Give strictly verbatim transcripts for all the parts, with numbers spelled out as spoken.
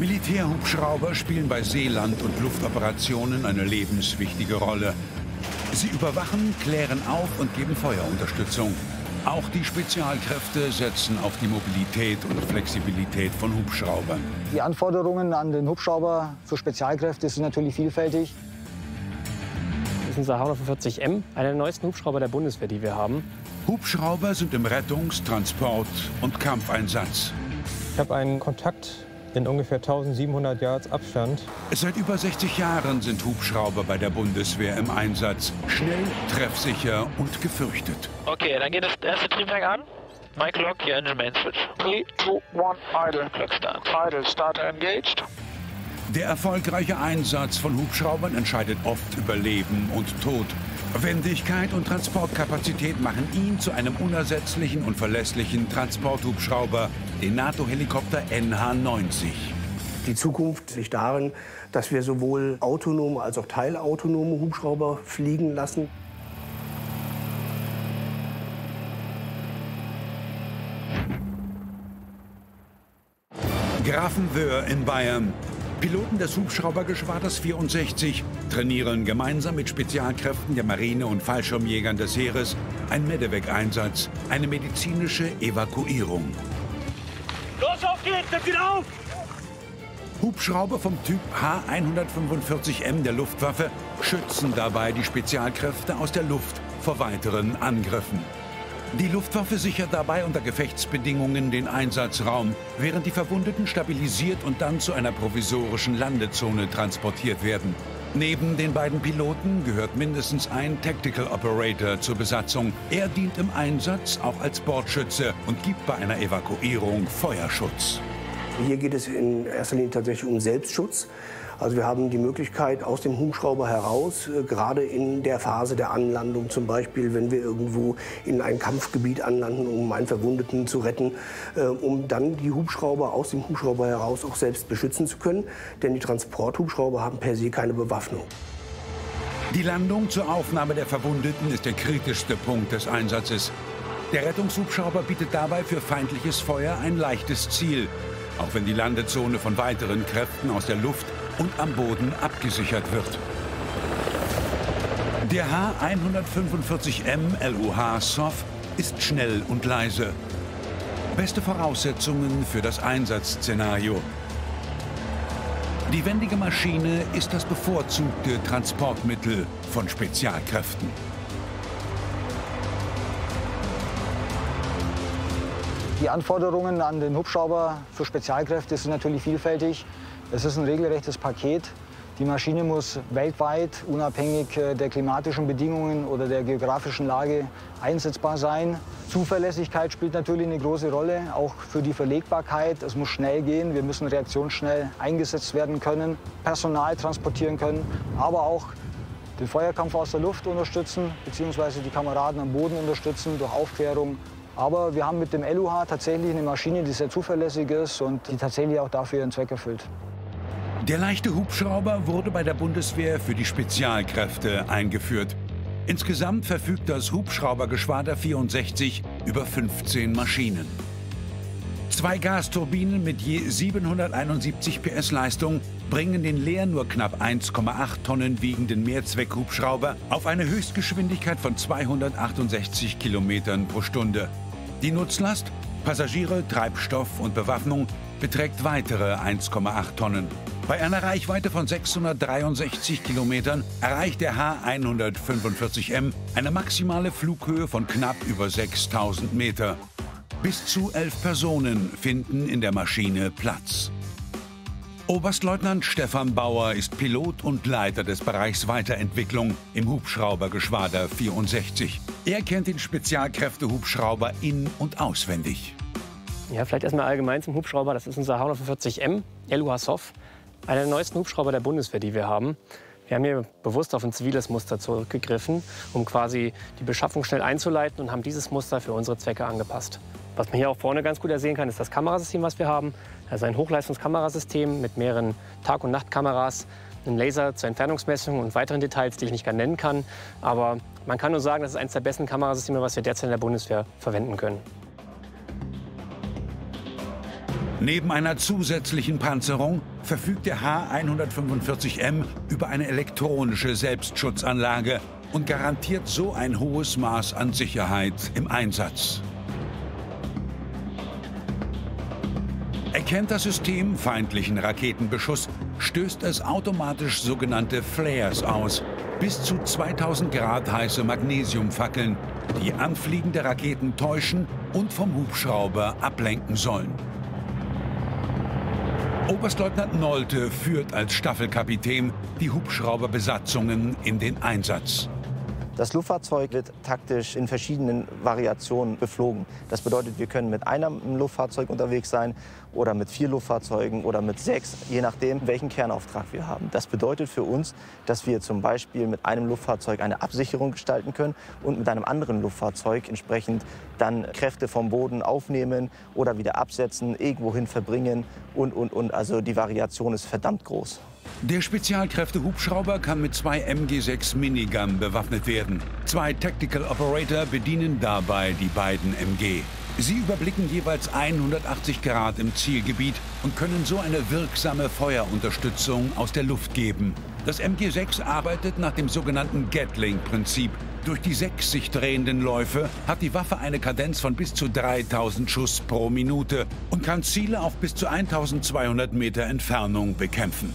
Militärhubschrauber spielen bei Seeland- und Luftoperationen eine lebenswichtige Rolle. Sie überwachen, klären auf und geben Feuerunterstützung. Auch die Spezialkräfte setzen auf die Mobilität und Flexibilität von Hubschraubern. Die Anforderungen an den Hubschrauber für Spezialkräfte sind natürlich vielfältig. Das ist unser H hundertfünfundvierzig M, einer der neuesten Hubschrauber der Bundeswehr, die wir haben. Hubschrauber sind im Rettungs-, Transport- und Kampfeinsatz. Ich habe einen Kontakt in ungefähr tausendsiebenhundert Yards Abstand. Seit über sechzig Jahren sind Hubschrauber bei der Bundeswehr im Einsatz. Schnell, treffsicher und gefürchtet. Okay, dann geht das erste Triebwerk an. Mic lock, your engine main switch. three, two, one, idle. Clock start. Idle, starter engaged. Der erfolgreiche Einsatz von Hubschraubern entscheidet oft über Leben und Tod. Wendigkeit und Transportkapazität machen ihn zu einem unersetzlichen und verlässlichen Transporthubschrauber, den NATO-Helikopter N H neunzig. Die Zukunft liegt darin, dass wir sowohl autonome als auch teilautonome Hubschrauber fliegen lassen. Grafenwöhr in Bayern. Piloten des Hubschraubergeschwaders vierundsechzig trainieren gemeinsam mit Spezialkräften der Marine und Fallschirmjägern des Heeres ein Medevac-Einsatz, eine medizinische Evakuierung. Los, auf geht's, jetzt wieder auf! Hubschrauber vom Typ H hundertfünfundvierzig M der Luftwaffe schützen dabei die Spezialkräfte aus der Luft vor weiteren Angriffen. Die Luftwaffe sichert dabei unter Gefechtsbedingungen den Einsatzraum, während die Verwundeten stabilisiert und dann zu einer provisorischen Landezone transportiert werden. Neben den beiden Piloten gehört mindestens ein Tactical Operator zur Besatzung. Er dient im Einsatz auch als Bordschütze und gibt bei einer Evakuierung Feuerschutz. Hier geht es in erster Linie tatsächlich um Selbstschutz. Also wir haben die Möglichkeit, aus dem Hubschrauber heraus, äh, gerade in der Phase der Anlandung zum Beispiel, wenn wir irgendwo in ein Kampfgebiet anlanden, um einen Verwundeten zu retten, äh, um dann die Hubschrauber aus dem Hubschrauber heraus auch selbst beschützen zu können. Denn die Transporthubschrauber haben per se keine Bewaffnung. Die Landung zur Aufnahme der Verwundeten ist der kritischste Punkt des Einsatzes. Der Rettungshubschrauber bietet dabei für feindliches Feuer ein leichtes Ziel, auch wenn die Landezone von weiteren Kräften aus der Luft und am Boden abgesichert wird. Der H hundertfünfundvierzig M L U H S O F ist schnell und leise. Beste Voraussetzungen für das Einsatzszenario. Die wendige Maschine ist das bevorzugte Transportmittel von Spezialkräften. Die Anforderungen an den Hubschrauber für Spezialkräfte sind natürlich vielfältig. Es ist ein regelrechtes Paket. Die Maschine muss weltweit, unabhängig der klimatischen Bedingungen oder der geografischen Lage, einsetzbar sein. Zuverlässigkeit spielt natürlich eine große Rolle, auch für die Verlegbarkeit. Es muss schnell gehen, wir müssen reaktionsschnell eingesetzt werden können, Personal transportieren können, aber auch den Feuerkampf aus der Luft unterstützen, beziehungsweise die Kameraden am Boden unterstützen durch Aufklärung. Aber wir haben mit dem L U H tatsächlich eine Maschine, die sehr zuverlässig ist und die tatsächlich auch dafür ihren Zweck erfüllt. Der leichte Hubschrauber wurde bei der Bundeswehr für die Spezialkräfte eingeführt. Insgesamt verfügt das Hubschraubergeschwader vierundsechzig über fünfzehn Maschinen. Zwei Gasturbinen mit je siebenhunderteinundsiebzig P S Leistung bringen den leer nur knapp eins Komma acht Tonnen wiegenden Mehrzweckhubschrauber auf eine Höchstgeschwindigkeit von zweihundertachtundsechzig Kilometern pro Stunde. Die Nutzlast, Passagiere, Treibstoff und Bewaffnung beträgt weitere eins Komma acht Tonnen. Bei einer Reichweite von sechshundertdreiundsechzig Kilometern erreicht der H hundertfünfundvierzig M eine maximale Flughöhe von knapp über sechstausend Meter. Bis zu elf Personen finden in der Maschine Platz. Oberstleutnant Stefan Bauer ist Pilot und Leiter des Bereichs Weiterentwicklung im Hubschraubergeschwader vierundsechzig. Er kennt den Spezialkräfte-Hubschrauber in- und auswendig. Ja, vielleicht erstmal allgemein zum Hubschrauber. Das ist unser H hundertfünfundvierzig M, L U H S O F, einer der neuesten Hubschrauber der Bundeswehr, die wir haben. Wir haben hier bewusst auf ein ziviles Muster zurückgegriffen, um quasi die Beschaffung schnell einzuleiten und haben dieses Muster für unsere Zwecke angepasst. Was man hier auch vorne ganz gut ersehen kann, ist das Kamerasystem, was wir haben. Also ein Hochleistungskamerasystem mit mehreren Tag- und Nachtkameras, einem Laser zur Entfernungsmessung und weiteren Details, die ich nicht gar nennen kann. Aber man kann nur sagen, das ist eines der besten Kamerasysteme, was wir derzeit in der Bundeswehr verwenden können. Neben einer zusätzlichen Panzerung verfügt der H hundertfünfundvierzig M über eine elektronische Selbstschutzanlage und garantiert so ein hohes Maß an Sicherheit im Einsatz. Erkennt das System feindlichen Raketenbeschuss, stößt es automatisch sogenannte Flares aus, bis zu zweitausend Grad heiße Magnesiumfackeln, die anfliegende Raketen täuschen und vom Hubschrauber ablenken sollen. Oberstleutnant Nolte führt als Staffelkapitän die Hubschrauberbesatzungen in den Einsatz. Das Luftfahrzeug wird taktisch in verschiedenen Variationen beflogen. Das bedeutet, wir können mit einem Luftfahrzeug unterwegs sein oder mit vier Luftfahrzeugen oder mit sechs, je nachdem, welchen Kernauftrag wir haben. Das bedeutet für uns, dass wir zum Beispiel mit einem Luftfahrzeug eine Absicherung gestalten können und mit einem anderen Luftfahrzeug entsprechend dann Kräfte vom Boden aufnehmen oder wieder absetzen, irgendwohin verbringen und, und, und. Also die Variation ist verdammt groß. Der Spezialkräfte-Hubschrauber kann mit zwei M G sechs Minigun bewaffnet werden. Zwei Tactical Operator bedienen dabei die beiden M G. Sie überblicken jeweils hundertachtzig Grad im Zielgebiet und können so eine wirksame Feuerunterstützung aus der Luft geben. Das M G sechs arbeitet nach dem sogenannten Gatling-Prinzip. Durch die sechs sich drehenden Läufe hat die Waffe eine Kadenz von bis zu dreitausend Schuss pro Minute und kann Ziele auf bis zu eintausendzweihundert Meter Entfernung bekämpfen.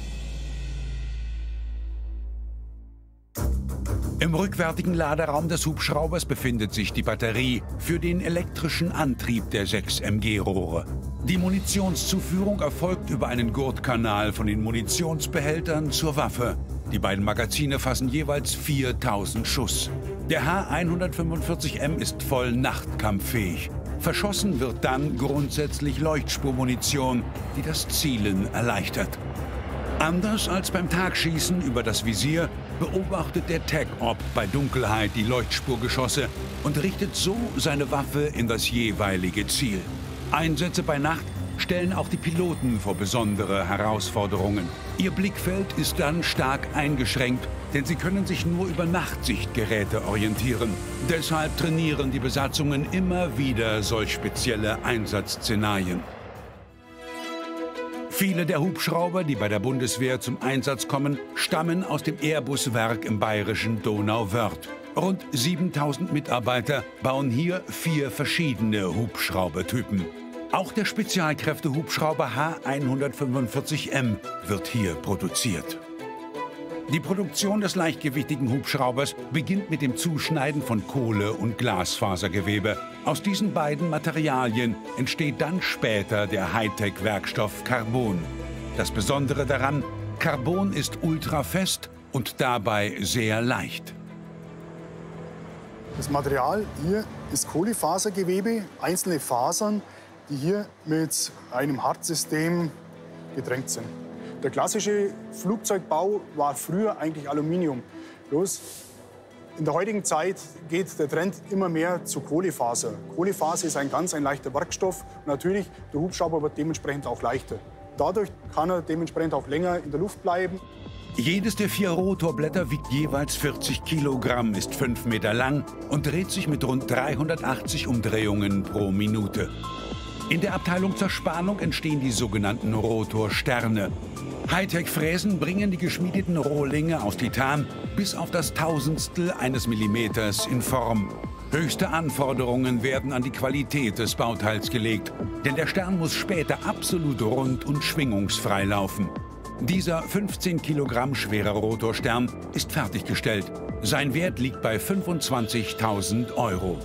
Im rückwärtigen Laderaum des Hubschraubers befindet sich die Batterie für den elektrischen Antrieb der sechs M G-Rohre. Die Munitionszuführung erfolgt über einen Gurtkanal von den Munitionsbehältern zur Waffe. Die beiden Magazine fassen jeweils viertausend Schuss. Der H hundertfünfundvierzig M ist voll nachtkampffähig. Verschossen wird dann grundsätzlich Leuchtspurmunition, die das Zielen erleichtert. Anders als beim Tagschießen über das Visier beobachtet der Tech-Op bei Dunkelheit die Leuchtspurgeschosse und richtet so seine Waffe in das jeweilige Ziel. Einsätze bei Nacht stellen auch die Piloten vor besondere Herausforderungen. Ihr Blickfeld ist dann stark eingeschränkt, denn sie können sich nur über Nachtsichtgeräte orientieren. Deshalb trainieren die Besatzungen immer wieder solch spezielle Einsatzszenarien. Viele der Hubschrauber, die bei der Bundeswehr zum Einsatz kommen, stammen aus dem Airbus-Werk im bayerischen Donauwörth. Rund siebentausend Mitarbeiter bauen hier vier verschiedene Hubschraubertypen. Auch der Spezialkräfte-Hubschrauber H hundertfünfundvierzig M wird hier produziert. Die Produktion des leichtgewichtigen Hubschraubers beginnt mit dem Zuschneiden von Kohle- und Glasfasergewebe. Aus diesen beiden Materialien entsteht dann später der Hightech-Werkstoff Carbon. Das Besondere daran, Carbon ist ultrafest und dabei sehr leicht. Das Material hier ist Kohlefasergewebe, einzelne Fasern, die hier mit einem Hartsystem gedrängt sind. Der klassische Flugzeugbau war früher eigentlich Aluminium. Bloß in der heutigen Zeit geht der Trend immer mehr zu Kohlefaser. Kohlefaser ist ein ganz ein leichter Werkstoff. Und natürlich, der Hubschrauber wird dementsprechend auch leichter. Dadurch kann er dementsprechend auch länger in der Luft bleiben. Jedes der vier Rotorblätter wiegt jeweils vierzig Kilogramm, ist fünf Meter lang und dreht sich mit rund dreihundertachtzig Umdrehungen pro Minute. In der Abteilung zur Spannung entstehen die sogenannten Rotorsterne. Hightech-Fräsen bringen die geschmiedeten Rohlinge aus Titan bis auf das Tausendstel eines Millimeters in Form. Höchste Anforderungen werden an die Qualität des Bauteils gelegt, denn der Stern muss später absolut rund und schwingungsfrei laufen. Dieser fünfzehn Kilogramm schwere Rotorstern ist fertiggestellt. Sein Wert liegt bei fünfundzwanzigtausend Euro.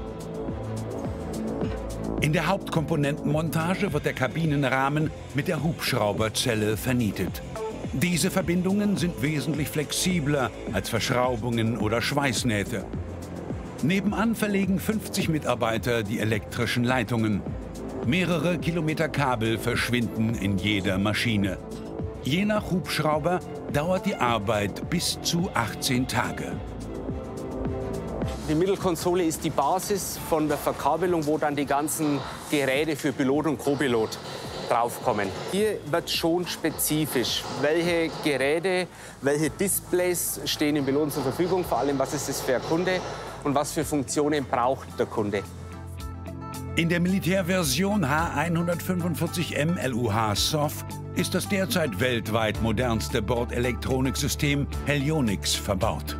In der Hauptkomponentenmontage wird der Kabinenrahmen mit der Hubschrauberzelle vernietet. Diese Verbindungen sind wesentlich flexibler als Verschraubungen oder Schweißnähte. Nebenan verlegen fünfzig Mitarbeiter die elektrischen Leitungen. Mehrere Kilometer Kabel verschwinden in jeder Maschine. Je nach Hubschrauber dauert die Arbeit bis zu achtzehn Tage. Die Mittelkonsole ist die Basis von der Verkabelung, wo dann die ganzen Geräte für Pilot und Co-Pilot draufkommen. Hier wird schon spezifisch, welche Geräte, welche Displays stehen dem Pilot zur Verfügung, vor allem was ist das für ein Kunde und was für Funktionen braucht der Kunde. In der Militärversion H hundertfünfundvierzig M L U H S O F ist das derzeit weltweit modernste Bordelektroniksystem Helionics verbaut.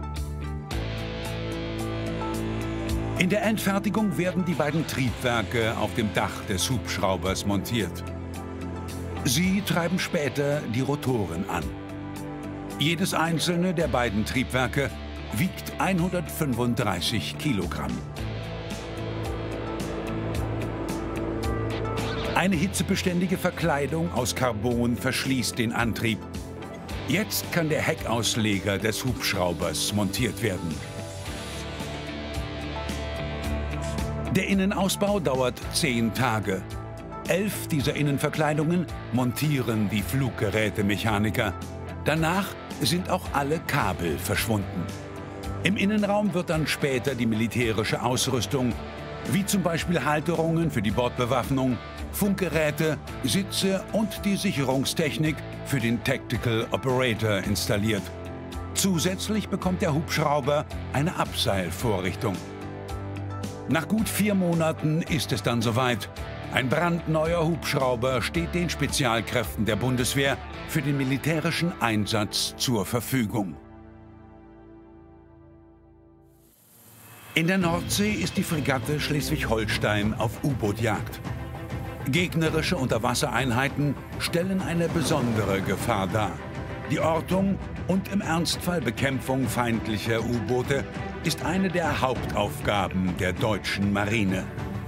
In der Endfertigung werden die beiden Triebwerke auf dem Dach des Hubschraubers montiert. Sie treiben später die Rotoren an. Jedes einzelne der beiden Triebwerke wiegt hundertfünfunddreißig Kilogramm. Eine hitzebeständige Verkleidung aus Carbon verschließt den Antrieb. Jetzt kann der Heckausleger des Hubschraubers montiert werden. Der Innenausbau dauert zehn Tage. Elf dieser Innenverkleidungen montieren die Fluggerätemechaniker. Danach sind auch alle Kabel verschwunden. Im Innenraum wird dann später die militärische Ausrüstung, wie zum Beispiel Halterungen für die Bordbewaffnung, Funkgeräte, Sitze und die Sicherungstechnik für den Tactical Operator installiert. Zusätzlich bekommt der Hubschrauber eine Abseilvorrichtung. Nach gut vier Monaten ist es dann soweit. Ein brandneuer Hubschrauber steht den Spezialkräften der Bundeswehr für den militärischen Einsatz zur Verfügung. In der Nordsee ist die Fregatte Schleswig-Holstein auf U-Boot-Jagd. Gegnerische Unterwassereinheiten stellen eine besondere Gefahr dar. Die Ortung und im Ernstfall Bekämpfung feindlicher U-Boote ist eine der Hauptaufgaben der deutschen Marine.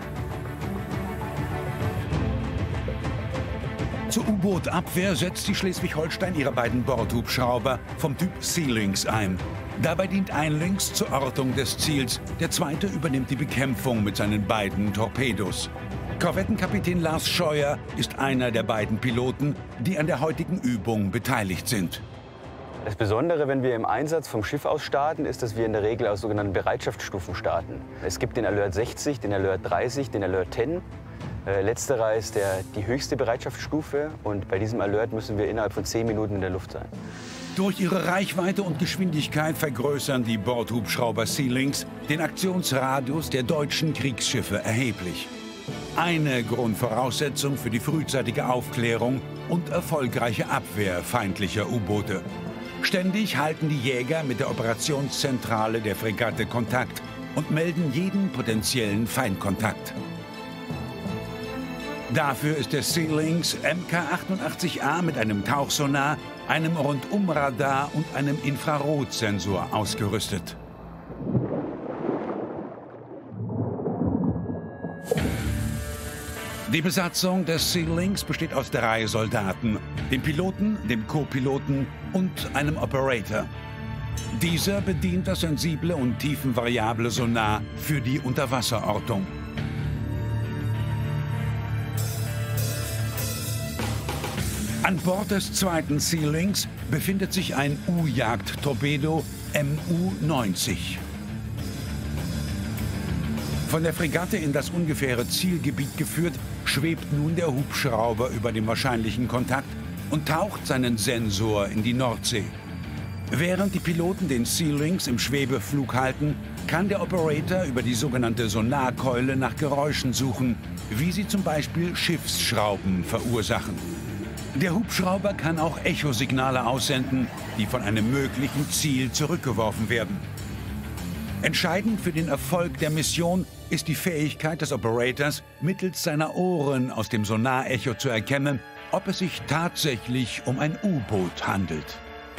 Zur U-Boot-Abwehr setzt die Schleswig-Holstein ihre beiden Bordhubschrauber vom Typ Sea-Lynx ein. Dabei dient ein Lynx zur Ortung des Ziels, der zweite übernimmt die Bekämpfung mit seinen beiden Torpedos. Korvettenkapitän Lars Scheuer ist einer der beiden Piloten, die an der heutigen Übung beteiligt sind. Das Besondere, wenn wir im Einsatz vom Schiff aus starten, ist, dass wir in der Regel aus sogenannten Bereitschaftsstufen starten. Es gibt den Alert sechzig, den Alert dreißig, den Alert zehn. Äh, letzterer ist der, die höchste Bereitschaftsstufe und bei diesem Alert müssen wir innerhalb von zehn Minuten in der Luft sein. Durch ihre Reichweite und Geschwindigkeit vergrößern die Bordhubschrauber Sea-Lynx den Aktionsradius der deutschen Kriegsschiffe erheblich. Eine Grundvoraussetzung für die frühzeitige Aufklärung und erfolgreiche Abwehr feindlicher U-Boote. Ständig halten die Jäger mit der Operationszentrale der Fregatte Kontakt und melden jeden potenziellen Feindkontakt. Dafür ist der Sea-Lynx M K achtundachtzig A mit einem Tauchsonar, einem Rundumradar und einem Infrarotsensor ausgerüstet. Die Besatzung des Sea-Lynx besteht aus drei Soldaten, dem Piloten, dem Co-Piloten und einem Operator. Dieser bedient das sensible und tiefenvariable Sonar für die Unterwasserortung. An Bord des zweiten Sea-Lynx befindet sich ein U-Jagd-Torpedo M U neunzig. Von der Fregatte in das ungefähre Zielgebiet geführt, schwebt nun der Hubschrauber über dem wahrscheinlichen Kontakt und taucht seinen Sensor in die Nordsee. Während die Piloten den Sea-Lynx im Schwebeflug halten, kann der Operator über die sogenannte Sonarkeule nach Geräuschen suchen, wie sie zum Beispiel Schiffsschrauben verursachen. Der Hubschrauber kann auch Echosignale aussenden, die von einem möglichen Ziel zurückgeworfen werden. Entscheidend für den Erfolg der Mission ist die Fähigkeit des Operators, mittels seiner Ohren aus dem Sonarecho zu erkennen, ob es sich tatsächlich um ein U-Boot handelt.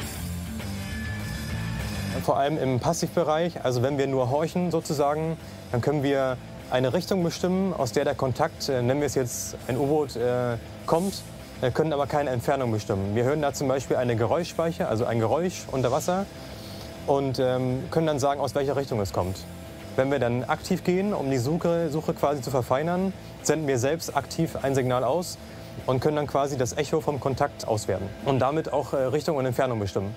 Vor allem im Passivbereich, also wenn wir nur horchen sozusagen, dann können wir eine Richtung bestimmen, aus der der Kontakt, äh, nennen wir es jetzt ein U-Boot, äh, kommt. Wir können aber keine Entfernung bestimmen. Wir hören da zum Beispiel eine Geräuschspeicher, also ein Geräusch unter Wasser, und ähm, können dann sagen, aus welcher Richtung es kommt. Wenn wir dann aktiv gehen, um die Suche, Suche quasi zu verfeinern, senden wir selbst aktiv ein Signal aus und können dann quasi das Echo vom Kontakt auswerten und damit auch äh, Richtung und Entfernung bestimmen.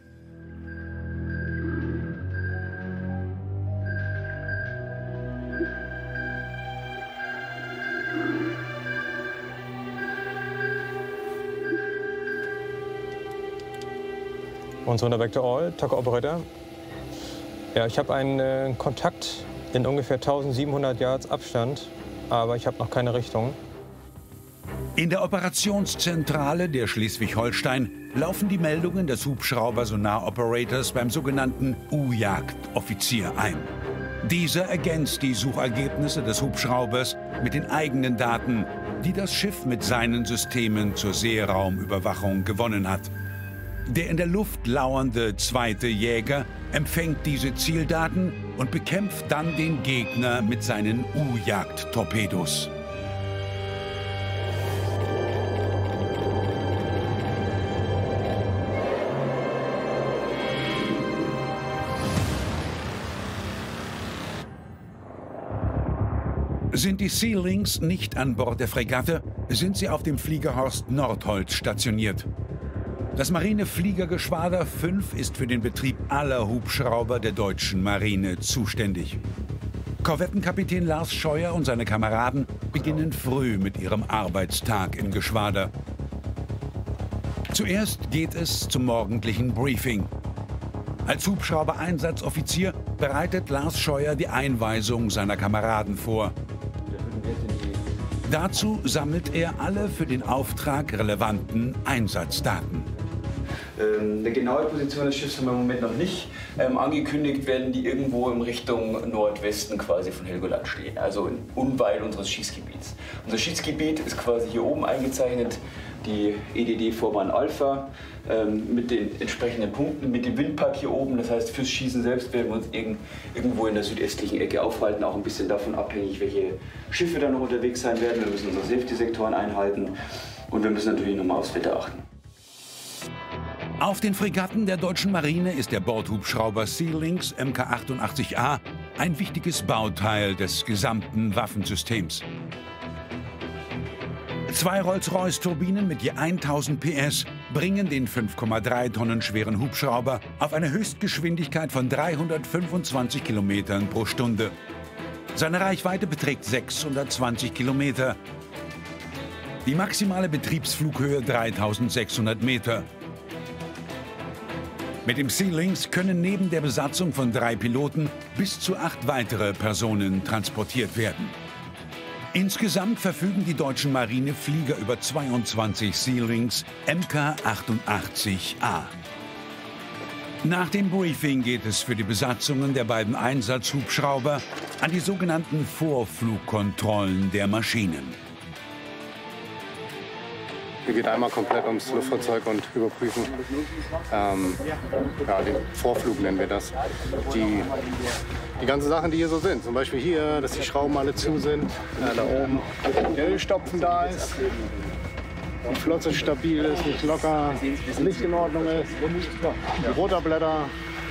Und so back to all, Taco Operator. Ja, ich habe einen äh, Kontakt in ungefähr tausendsiebenhundert Yards Abstand aber ich habe noch keine Richtung. In der Operationszentrale der Schleswig-Holstein laufen die Meldungen des Hubschrauber-Sonar-Operators beim sogenannten U-Jagd-Offizier ein. Dieser ergänzt die Suchergebnisse des Hubschraubers mit den eigenen Daten, die das Schiff mit seinen Systemen zur Seeraumüberwachung gewonnen hat. Der in der Luft lauernde zweite Jäger empfängt diese Zieldaten und bekämpft dann den Gegner mit seinen U-Jagd-Torpedos. Sind die Sea-Lynx nicht an Bord der Fregatte, sind sie auf dem Fliegerhorst Nordholz stationiert. Das Marinefliegergeschwader fünf ist für den Betrieb aller Hubschrauber der deutschen Marine zuständig. Korvettenkapitän Lars Scheuer und seine Kameraden beginnen früh mit ihrem Arbeitstag im Geschwader. Zuerst geht es zum morgendlichen Briefing. Als Hubschrauber-Einsatzoffizier bereitet Lars Scheuer die Einweisung seiner Kameraden vor. Dazu sammelt er alle für den Auftrag relevanten Einsatzdaten. Ähm, eine genaue Position des Schiffs haben wir im Moment noch nicht. Ähm, angekündigt werden die irgendwo in Richtung Nordwesten quasi von Helgoland stehen, also in unweit unseres Schießgebiets. Unser Schießgebiet ist quasi hier oben eingezeichnet, die E D D-Vorbahn Alpha, ähm, mit den entsprechenden Punkten, mit dem Windpark hier oben. Das heißt, fürs Schießen selbst werden wir uns irg irgendwo in der südöstlichen Ecke aufhalten, auch ein bisschen davon abhängig, welche Schiffe da noch unterwegs sein werden. Wir müssen unsere Safety-Sektoren einhalten und wir müssen natürlich nochmal aufs Wetter achten. Auf den Fregatten der deutschen Marine ist der Bordhubschrauber Sea-Lynx M K achtundachtzig A ein wichtiges Bauteil des gesamten Waffensystems. Zwei Rolls-Royce-Turbinen mit je tausend P S bringen den fünf Komma drei Tonnen schweren Hubschrauber auf eine Höchstgeschwindigkeit von dreihundertfünfundzwanzig Kilometern pro Stunde. Seine Reichweite beträgt sechshundertzwanzig Kilometer. Die maximale Betriebsflughöhe dreitausendsechshundert Meter. Mit dem Sea-Lynx können neben der Besatzung von drei Piloten bis zu acht weitere Personen transportiert werden. Insgesamt verfügen die deutschen Marineflieger über zweiundzwanzig Sea-Lynx M K achtundachtzig A. Nach dem Briefing geht es für die Besatzungen der beiden Einsatzhubschrauber an die sogenannten Vorflugkontrollen der Maschinen. Hier geht einmal komplett ums Luftfahrzeug und überprüfen, ähm, ja, den Vorflug nennen wir das. Die, die ganzen Sachen, die hier so sind. Zum Beispiel hier, dass die Schrauben alle zu sind, äh, da oben der Ölstopfen da ist, die Flosse stabil ist, nicht locker, das Licht in Ordnung ist, die Rotorblätter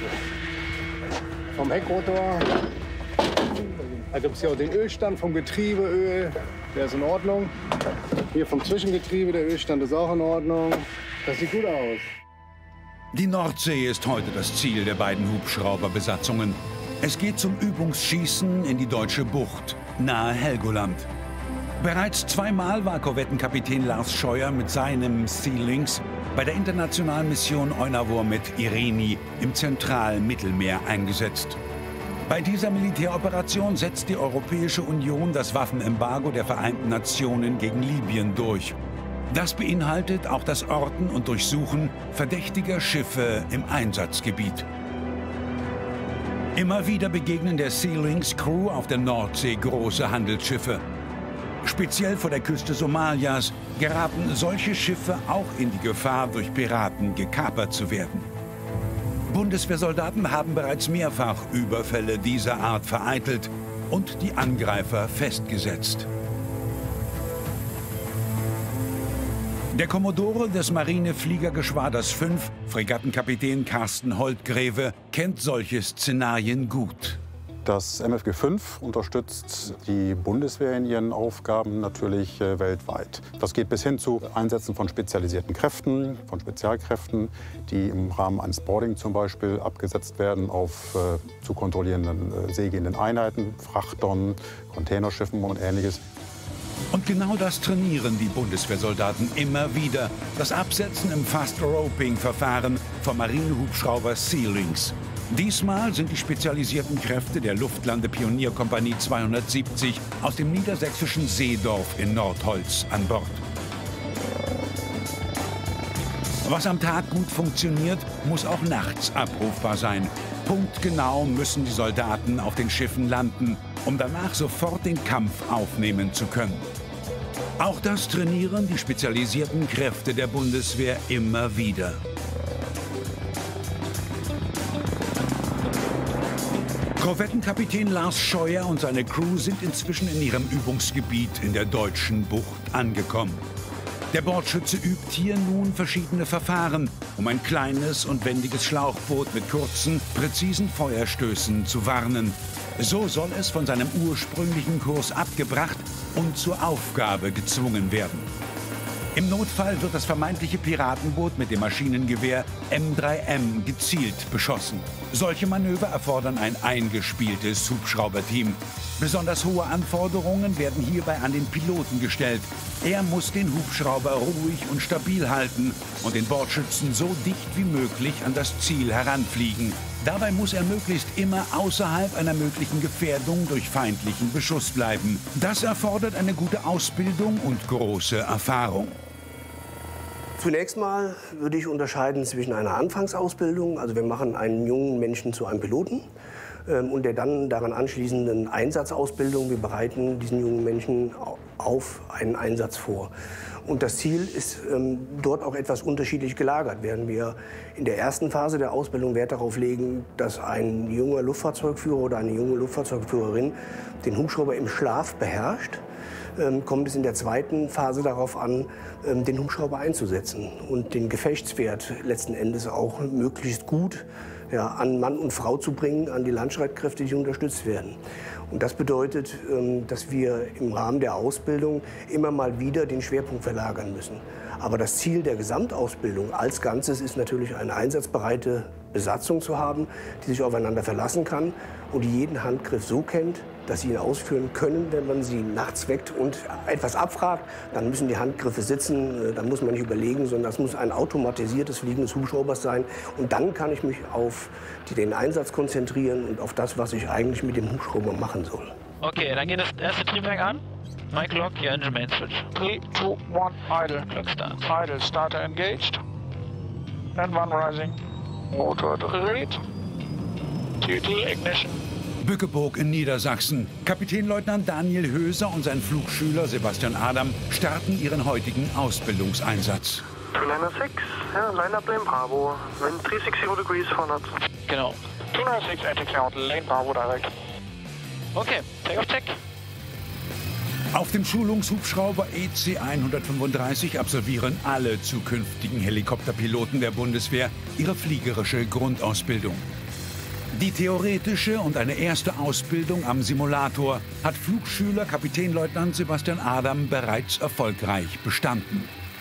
vom Heckrotor. Da gibt es hier auch den Ölstand vom Getriebeöl, der ist in Ordnung. Hier vom Zwischengetriebe, der Ölstand ist auch in Ordnung. Das sieht gut aus. Die Nordsee ist heute das Ziel der beiden Hubschrauberbesatzungen. Es geht zum Übungsschießen in die deutsche Bucht, nahe Helgoland. Bereits zweimal war Korvettenkapitän Lars Scheuer mit seinem Sea-Lynx bei der internationalen Mission EUNAVFOR mit Irini im zentralen Mittelmeer eingesetzt. Bei dieser Militäroperation setzt die Europäische Union das Waffenembargo der Vereinten Nationen gegen Libyen durch. Das beinhaltet auch das Orten und Durchsuchen verdächtiger Schiffe im Einsatzgebiet. Immer wieder begegnen der Sea-Lynx-Crew auf der Nordsee große Handelsschiffe. Speziell vor der Küste Somalias geraten solche Schiffe auch in die Gefahr, durch Piraten gekapert zu werden. Bundeswehrsoldaten haben bereits mehrfach Überfälle dieser Art vereitelt und die Angreifer festgesetzt. Der Kommodore des Marinefliegergeschwaders fünf, Fregattenkapitän Carsten Holtgreve, kennt solche Szenarien gut. Das M F G fünf unterstützt die Bundeswehr in ihren Aufgaben natürlich äh, weltweit. Das geht bis hin zu Einsätzen von spezialisierten Kräften, von Spezialkräften, die im Rahmen eines Boarding zum Beispiel abgesetzt werden auf äh, zu kontrollierenden äh, seegehenden Einheiten, Frachtern, Containerschiffen und Ähnliches. Und genau das trainieren die Bundeswehrsoldaten immer wieder. Das Absetzen im Fast-Roping-Verfahren vom Marinehubschrauber Sea-Lynx. Diesmal sind die spezialisierten Kräfte der Luftlandepionierkompanie zweihundertsiebzig aus dem niedersächsischen Seedorf in Nordholz an Bord. Was am Tag gut funktioniert, muss auch nachts abrufbar sein. Punktgenau müssen die Soldaten auf den Schiffen landen, um danach sofort den Kampf aufnehmen zu können. Auch das trainieren die spezialisierten Kräfte der Bundeswehr immer wieder. Korvettenkapitän Lars Scheuer und seine Crew sind inzwischen in ihrem Übungsgebiet in der Deutschen Bucht angekommen. Der Bordschütze übt hier nun verschiedene Verfahren, um ein kleines und wendiges Schlauchboot mit kurzen, präzisen Feuerstößen zu warnen. So soll es von seinem ursprünglichen Kurs abgebracht und zur Aufgabe gezwungen werden. Im Notfall wird das vermeintliche Piratenboot mit dem Maschinengewehr M drei M gezielt beschossen. Solche Manöver erfordern ein eingespieltes Hubschrauberteam. Besonders hohe Anforderungen werden hierbei an den Piloten gestellt. Er muss den Hubschrauber ruhig und stabil halten und den Bordschützen so dicht wie möglich an das Ziel heranfliegen. Dabei muss er möglichst immer außerhalb einer möglichen Gefährdung durch feindlichen Beschuss bleiben. Das erfordert eine gute Ausbildung und große Erfahrung. Zunächst mal würde ich unterscheiden zwischen einer Anfangsausbildung, also wir machen einen jungen Menschen zu einem Piloten, ähm, und der dann daran anschließenden Einsatzausbildung. Wir bereiten diesen jungen Menschen auf einen Einsatz vor. Und das Ziel ist ähm, dort auch etwas unterschiedlich gelagert. Während wir in der ersten Phase der Ausbildung Wert darauf legen, dass ein junger Luftfahrzeugführer oder eine junge Luftfahrzeugführerin den Hubschrauber im Schlaf beherrscht, ähm, kommt es in der zweiten Phase darauf an, ähm, den Hubschrauber einzusetzen und den Gefechtswert letzten Endes auch möglichst gut ja, an Mann und Frau zu bringen, an die Landstreitkräfte, die unterstützt werden. Und das bedeutet, dass wir im Rahmen der Ausbildung immer mal wieder den Schwerpunkt verlagern müssen. Aber das Ziel der Gesamtausbildung als Ganzes ist natürlich, eine einsatzbereite Besatzung zu haben, die sich aufeinander verlassen kann und die jeden Handgriff so kennt, dass sie ihn ausführen können. Wenn man sie nachts weckt und etwas abfragt, dann müssen die Handgriffe sitzen, dann muss man nicht überlegen, sondern das muss ein automatisiertes Fliegen des Hubschraubers sein. Und dann kann ich mich auf den Einsatz konzentrieren und auf das, was ich eigentlich mit dem Hubschrauber machen soll. Okay, dann geht das erste Triebwerk an. Mike Lock, your engine main switch. three, two, one, idle. Clock start. Idle, starter engaged. And one rising. Motor dreht. T T, ignition. Bückeburg in Niedersachsen. Kapitänleutnant Daniel Höser und sein Flugschüler Sebastian Adam starten ihren heutigen Ausbildungseinsatz. two nine six, yeah, line up lane Bravo, wind three sixty degrees forward. Genau. two nine six, taxi out, lane Bravo direct. Okay, take off check. Auf dem Schulungshubschrauber E C hundertfünfunddreißig absolvieren alle zukünftigen Helikopterpiloten der Bundeswehr ihre fliegerische Grundausbildung. Die theoretische und eine erste Ausbildung am Simulator hat Flugschüler Kapitänleutnant Sebastian Adam bereits erfolgreich bestanden.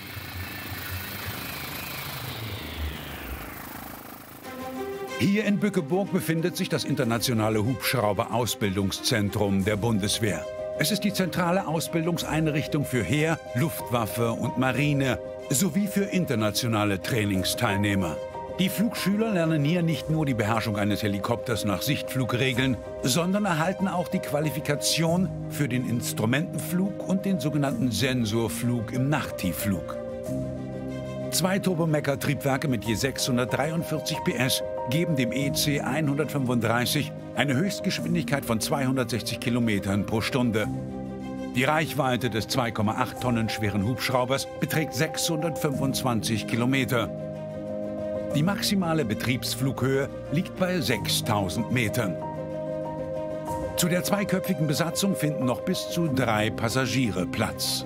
Hier in Bückeburg befindet sich das internationale Hubschrauber-Ausbildungszentrum der Bundeswehr. Es ist die zentrale Ausbildungseinrichtung für Heer, Luftwaffe und Marine sowie für internationale Trainingsteilnehmer. Die Flugschüler lernen hier nicht nur die Beherrschung eines Helikopters nach Sichtflugregeln, sondern erhalten auch die Qualifikation für den Instrumentenflug und den sogenannten Sensorflug im Nachttiefflug. Zwei Turbomecker-Triebwerke mit je sechshundertdreiundvierzig P S geben dem E C hundertfünfunddreißig eine Höchstgeschwindigkeit von zweihundertsechzig Kilometern pro Stunde. Die Reichweite des zwei Komma acht Tonnen schweren Hubschraubers beträgt sechshundertfünfundzwanzig Kilometer. Die maximale Betriebsflughöhe liegt bei sechstausend Metern. Zu der zweiköpfigen Besatzung finden noch bis zu drei Passagiere Platz.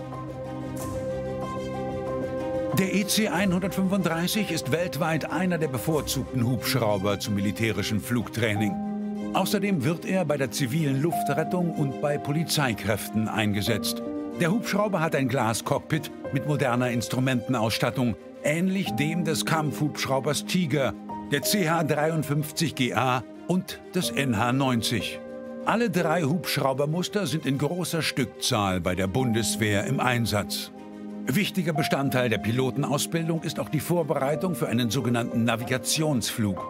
Der E C hundertfünfunddreißig ist weltweit einer der bevorzugten Hubschrauber zum militärischen Flugtraining. Außerdem wird er bei der zivilen Luftrettung und bei Polizeikräften eingesetzt. Der Hubschrauber hat ein Glascockpit mit moderner Instrumentenausstattung, ähnlich dem des Kampfhubschraubers Tiger, der C H dreiundfünfzig G A und des N H neunzig. Alle drei Hubschraubermuster sind in großer Stückzahl bei der Bundeswehr im Einsatz. Wichtiger Bestandteil der Pilotenausbildung ist auch die Vorbereitung für einen sogenannten Navigationsflug.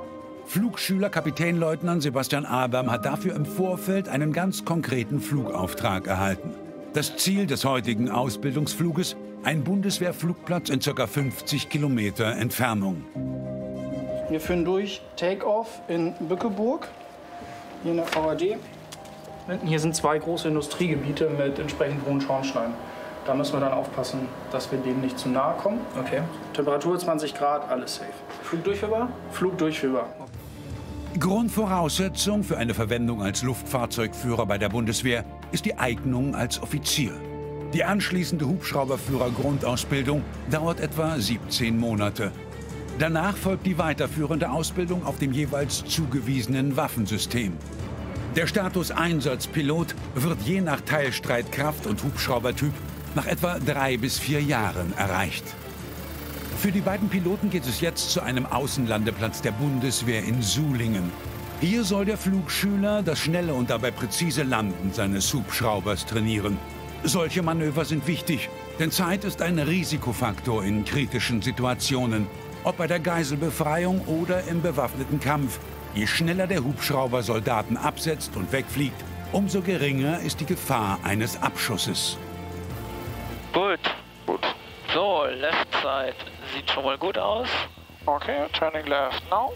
Flugschüler Kapitänleutnant Sebastian Abam hat dafür im Vorfeld einen ganz konkreten Flugauftrag erhalten. Das Ziel des heutigen Ausbildungsfluges: ein Bundeswehrflugplatz in ca. fünfzig Kilometer Entfernung. Wir führen durch Take-Off in Bückeburg, hier in der V A D. Hier sind zwei große Industriegebiete mit entsprechend hohen Schornsteinen. Da müssen wir dann aufpassen, dass wir denen nicht zu nahe kommen. Okay. Temperatur zwanzig Grad, alles safe. Flug durchführbar? Flug durchführbar. Grundvoraussetzung für eine Verwendung als Luftfahrzeugführer bei der Bundeswehr ist die Eignung als Offizier. Die anschließende Hubschrauberführer-Grundausbildung dauert etwa siebzehn Monate. Danach folgt die weiterführende Ausbildung auf dem jeweils zugewiesenen Waffensystem. Der Status Einsatzpilot wird je nach Teilstreitkraft und Hubschraubertyp nach etwa drei bis vier Jahren erreicht. Für die beiden Piloten geht es jetzt zu einem Außenlandeplatz der Bundeswehr in Sulingen. Hier soll der Flugschüler das schnelle und dabei präzise Landen seines Hubschraubers trainieren. Solche Manöver sind wichtig, denn Zeit ist ein Risikofaktor in kritischen Situationen. Ob bei der Geiselbefreiung oder im bewaffneten Kampf. Je schneller der Hubschrauber Soldaten absetzt und wegfliegt, umso geringer ist die Gefahr eines Abschusses. Gut, gut. So, left side sieht schon mal gut aus. Okay, turning left now.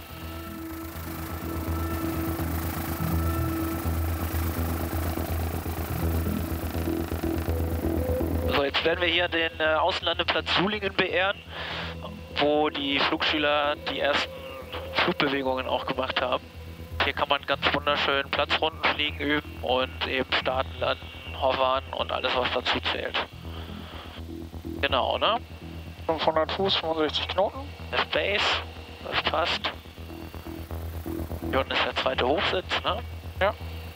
So, jetzt werden wir hier den äh, Außenlandeplatz Sulingen beehren, wo die Flugschüler die ersten Flugbewegungen auch gemacht haben. Hier kann man ganz wunderschön Platzrunden fliegen üben und eben starten, landen, hovern und alles, was dazu zählt. Genau, ne? fünfhundert Fuß, fünfundsechzig Knoten. Das Base, das passt. Hier unten ist der zweite Hochsitz, ne? Ja.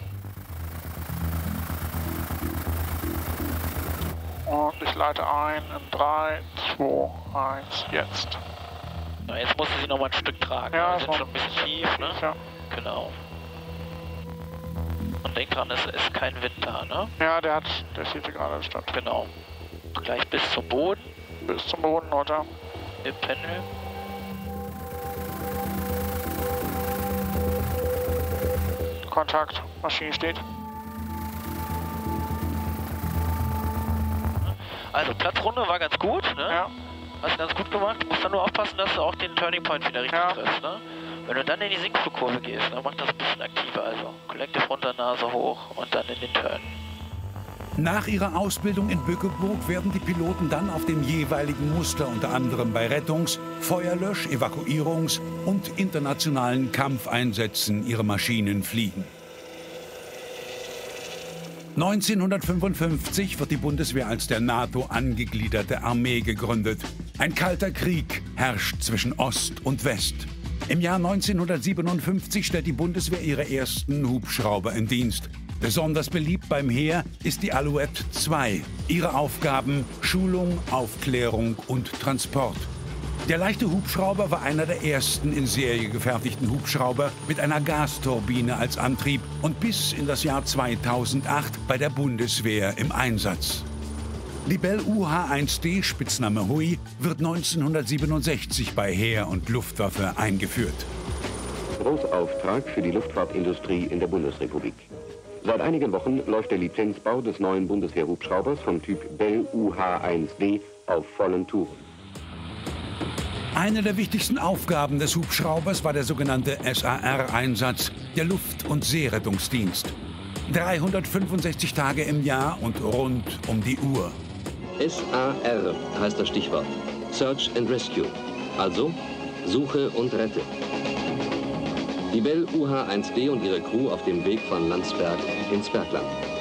Und ich leite ein in drei, zwei, eins, jetzt. Na, jetzt musste sie noch mal ein Stück tragen. Ja, wir sind schon ein bisschen tief, ne? Ja. Genau. Und denk dran, es ist kein Wind da, ne? Ja, der hat der vierte Grad statt. Genau. Gleich bis zum Boden. Bis zum Boden, oder? Im Pendel. Kontakt, Maschine steht. Also Platzrunde war ganz gut, ne? Ja. Hast du ganz gut gemacht. Du musst dann nur aufpassen, dass du auch den Turning Point wieder richtig ja. triffst, ne? Wenn du dann in die Sinkflugkurve gehst, dann mach das ein bisschen aktiver. Also Collective runter, Nase hoch und dann in den Turn. Nach ihrer Ausbildung in Bückeburg werden die Piloten dann auf dem jeweiligen Muster unter anderem bei Rettungs-, Feuerlösch-, Evakuierungs- und internationalen Kampfeinsätzen ihre Maschinen fliegen. neunzehnhundertfünfundfünfzig wird die Bundeswehr als der NATO angegliederte Armee gegründet. Ein kalter Krieg herrscht zwischen Ost und West. Im Jahr neunzehnhundertsiebenundfünfzig stellt die Bundeswehr ihre ersten Hubschrauber in Dienst. Besonders beliebt beim Heer ist die Alouette zwei. Ihre Aufgaben: Schulung, Aufklärung und Transport. Der leichte Hubschrauber war einer der ersten in Serie gefertigten Hubschrauber mit einer Gasturbine als Antrieb und bis in das Jahr zweitausendacht bei der Bundeswehr im Einsatz. Die Bell U H eins D, Spitzname Hui, wird neunzehnhundertsiebenundsechzig bei Heer und Luftwaffe eingeführt. Großauftrag für die Luftfahrtindustrie in der Bundesrepublik. Seit einigen Wochen läuft der Lizenzbau des neuen Bundeswehr-Hubschraubers vom Typ Bell U H eins D auf vollen Touren. Eine der wichtigsten Aufgaben des Hubschraubers war der sogenannte S A R-Einsatz, der Luft- und Seerettungsdienst. dreihundertfünfundsechzig Tage im Jahr und rund um die Uhr. S A R heißt das Stichwort. Search and Rescue. Also Suche und Rette. Die Bell U H eins D und ihre Crew auf dem Weg von Landsberg ins Bergland.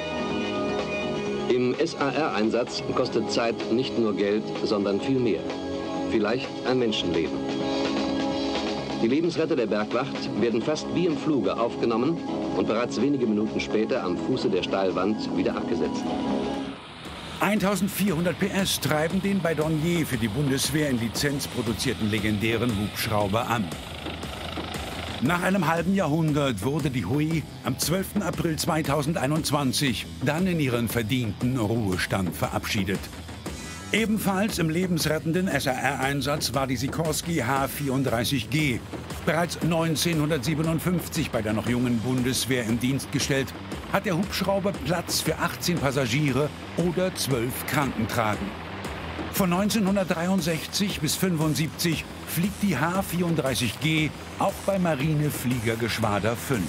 Im S A R-Einsatz kostet Zeit nicht nur Geld, sondern viel mehr. Vielleicht ein Menschenleben. Die Lebensretter der Bergwacht werden fast wie im Fluge aufgenommen und bereits wenige Minuten später am Fuße der Steilwand wieder abgesetzt. eintausendvierhundert P S treiben den bei Dornier für die Bundeswehr in Lizenz produzierten legendären Hubschrauber an. Nach einem halben Jahrhundert wurde die Hui am zwölften April zweitausendeinundzwanzig dann in ihren verdienten Ruhestand verabschiedet. Ebenfalls im lebensrettenden S R R-Einsatz war die Sikorsky H vierunddreißig G. Bereits neunzehnhundertsiebenundfünfzig bei der noch jungen Bundeswehr in Dienst gestellt, hat der Hubschrauber Platz für achtzehn Passagiere oder zwölf Krankentragen. Von neunzehnhundertdreiundsechzig bis fünfundsiebzig fliegt die H vierunddreißig G auch bei Marinefliegergeschwader fünf.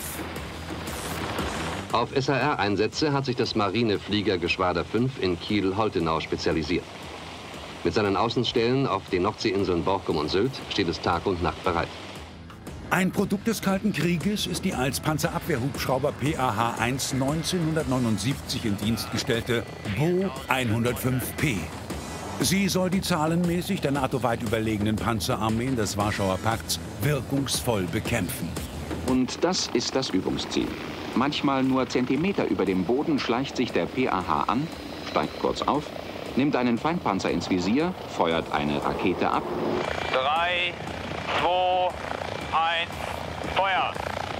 Auf S R R-Einsätze hat sich das Marinefliegergeschwader fünf in Kiel-Holtenau spezialisiert. Mit seinen Außenstellen auf den Nordseeinseln Borkum und Sylt steht es Tag und Nacht bereit. Ein Produkt des Kalten Krieges ist die als Panzerabwehrhubschrauber P A H eins neunzehnhundertneunundsiebzig in Dienst gestellte Bo hundertfünf P. Sie soll die zahlenmäßig der NATO weit überlegenen Panzerarmeen des Warschauer Pakts wirkungsvoll bekämpfen. Und das ist das Übungsziel. Manchmal nur Zentimeter über dem Boden schleicht sich der P A H an, steigt kurz auf, nimmt einen Feindpanzer ins Visier, feuert eine Rakete ab. Drei, zwei, eins, Feuer!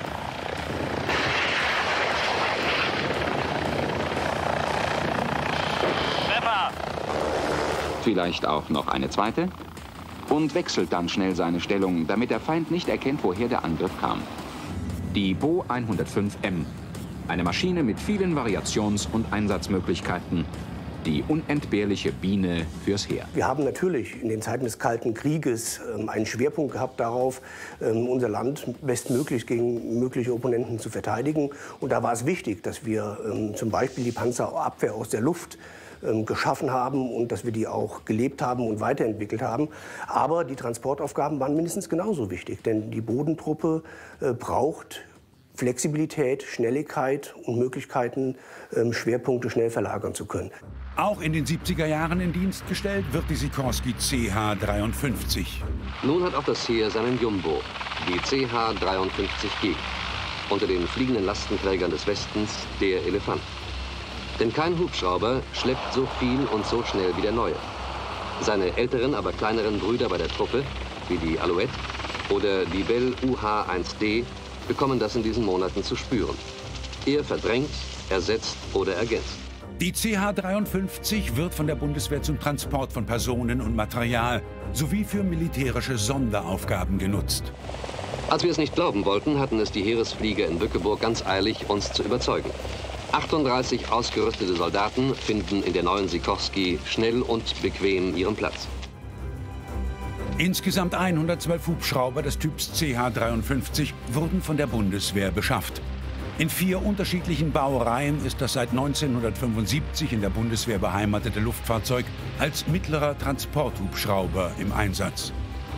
Treffer! Vielleicht auch noch eine zweite und wechselt dann schnell seine Stellung, damit der Feind nicht erkennt, woher der Angriff kam. Die Bo hundertfünf M, eine Maschine mit vielen Variations- und Einsatzmöglichkeiten. Die unentbehrliche Biene fürs Heer. Wir haben natürlich in den Zeiten des Kalten Krieges ähm, einen Schwerpunkt gehabt darauf, ähm, unser Land bestmöglich gegen mögliche Opponenten zu verteidigen. Und da war es wichtig, dass wir ähm, zum Beispiel die Panzerabwehr aus der Luft ähm, geschaffen haben und dass wir die auch gelebt haben und weiterentwickelt haben. Aber die Transportaufgaben waren mindestens genauso wichtig, denn die Bodentruppe äh, braucht Flexibilität, Schnelligkeit und Möglichkeiten, ähm, Schwerpunkte schnell verlagern zu können. Auch in den siebziger Jahren in Dienst gestellt wird die Sikorsky C H dreiundfünfzig. Nun hat auch das Heer seinen Jumbo, die C H dreiundfünfzig G. Unter den fliegenden Lastenträgern des Westens der Elefant. Denn kein Hubschrauber schleppt so viel und so schnell wie der neue. Seine älteren, aber kleineren Brüder bei der Truppe, wie die Alouette oder die Bell U H eins D, bekommen das in diesen Monaten zu spüren. Er verdrängt, ersetzt oder ergänzt. Die C H dreiundfünfzig wird von der Bundeswehr zum Transport von Personen und Material sowie für militärische Sonderaufgaben genutzt. Als wir es nicht glauben wollten, hatten es die Heeresflieger in Bückeburg ganz eilig, uns zu überzeugen. achtunddreißig ausgerüstete Soldaten finden in der neuen Sikorsky schnell und bequem ihren Platz. Insgesamt hundertzwölf Hubschrauber des Typs C H dreiundfünfzig wurden von der Bundeswehr beschafft. In vier unterschiedlichen Baureihen ist das seit neunzehnhundertfünfundsiebzig in der Bundeswehr beheimatete Luftfahrzeug als mittlerer Transporthubschrauber im Einsatz.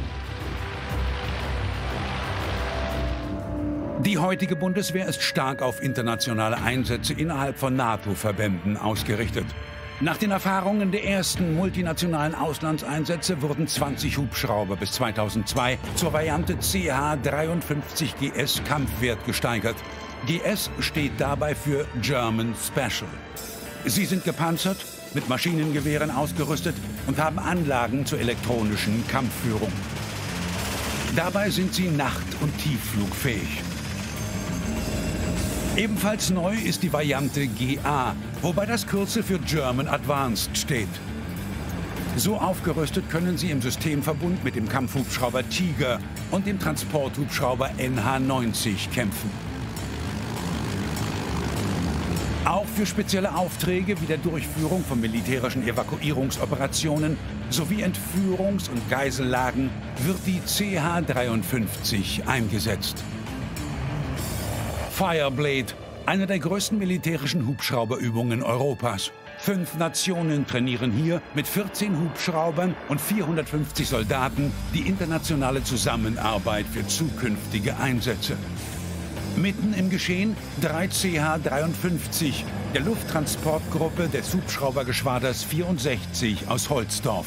Die heutige Bundeswehr ist stark auf internationale Einsätze innerhalb von NATO-Verbänden ausgerichtet. Nach den Erfahrungen der ersten multinationalen Auslandseinsätze wurden zwanzig Hubschrauber bis zweitausendzwei zur Variante C H dreiundfünfzig G S Kampfwert gesteigert. G S steht dabei für German Special. Sie sind gepanzert, mit Maschinengewehren ausgerüstet und haben Anlagen zur elektronischen Kampfführung. Dabei sind sie nacht- und tiefflugfähig. Ebenfalls neu ist die Variante G A, wobei das Kürzel für German Advanced steht. So aufgerüstet können sie im Systemverbund mit dem Kampfhubschrauber Tiger und dem Transporthubschrauber N H neunzig kämpfen. Auch für spezielle Aufträge wie der Durchführung von militärischen Evakuierungsoperationen sowie Entführungs- und Geisellagen wird die C H dreiundfünfzig eingesetzt. Fireblade, eine der größten militärischen Hubschrauberübungen Europas. Fünf Nationen trainieren hier mit vierzehn Hubschraubern und vierhundertfünfzig Soldaten die internationale Zusammenarbeit für zukünftige Einsätze. Mitten im Geschehen drei C H dreiundfünfzig, der Lufttransportgruppe des Hubschraubergeschwaders vierundsechzig aus Holzdorf.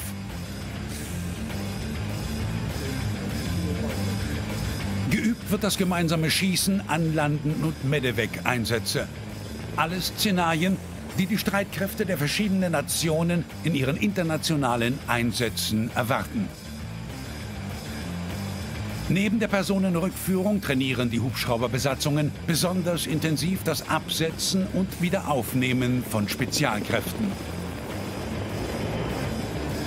Geübt wird das gemeinsame Schießen, Anlanden und Medevac-Einsätze. Alles Szenarien, die die Streitkräfte der verschiedenen Nationen in ihren internationalen Einsätzen erwarten. Neben der Personenrückführung trainieren die Hubschrauberbesatzungen besonders intensiv das Absetzen und Wiederaufnehmen von Spezialkräften.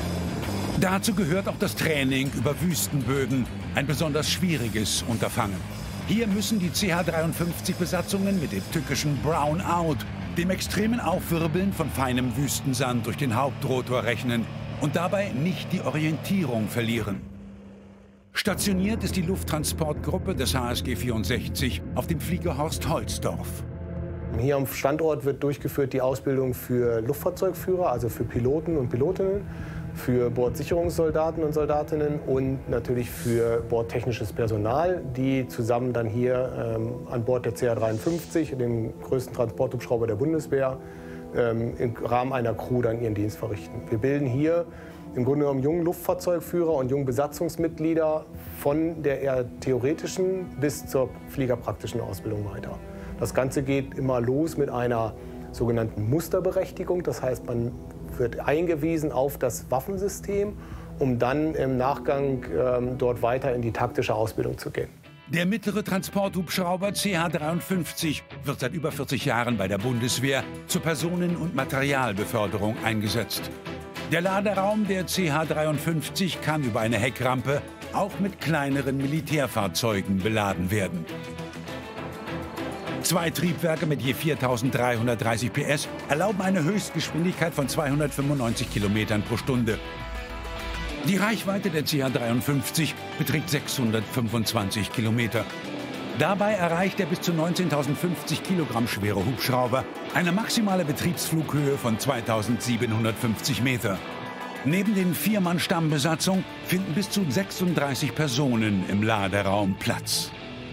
Dazu gehört auch das Training über Wüstenböden, ein besonders schwieriges Unterfangen. Hier müssen die C H dreiundfünfzig-Besatzungen mit dem tückischen Brownout, dem extremen Aufwirbeln von feinem Wüstensand durch den Hauptrotor rechnen und dabei nicht die Orientierung verlieren. Stationiert ist die Lufttransportgruppe des H S G vierundsechzig auf dem Fliegerhorst Holzdorf. Hier am Standort wird durchgeführt die Ausbildung für Luftfahrzeugführer, also für Piloten und Pilotinnen, für Bordsicherungssoldaten und Soldatinnen und natürlich für bordtechnisches Personal, die zusammen dann hier ähm, an Bord der C H dreiundfünfzig, dem größten Transporthubschrauber der Bundeswehr, ähm, im Rahmen einer Crew dann ihren Dienst verrichten. Wir bilden hier im Grunde genommen jungen Luftfahrzeugführer und jungen Besatzungsmitglieder von der eher theoretischen bis zur fliegerpraktischen Ausbildung weiter. Das Ganze geht immer los mit einer sogenannten Musterberechtigung. Das heißt, man wird eingewiesen auf das Waffensystem, um dann im Nachgang ähm, dort weiter in die taktische Ausbildung zu gehen. Der mittlere Transporthubschrauber C H dreiundfünfzig wird seit über vierzig Jahren bei der Bundeswehr zur Personen- und Materialbeförderung eingesetzt. Der Laderaum der C H dreiundfünfzig kann über eine Heckrampe auch mit kleineren Militärfahrzeugen beladen werden. Zwei Triebwerke mit je viertausenddreihundertdreißig P S erlauben eine Höchstgeschwindigkeit von zweihundertfünfundneunzig Kilometern pro Stunde. Die Reichweite der C H dreiundfünfzig beträgt sechshundertfünfundzwanzig Kilometer. Dabei erreicht der bis zu neunzehntausendfünfzig Kilogramm schwere Hubschrauber eine maximale Betriebsflughöhe von zweitausendsiebenhundertfünfzig Meter. Neben den Vier-Mann-Stammbesatzung finden bis zu sechsunddreißig Personen im Laderaum Platz.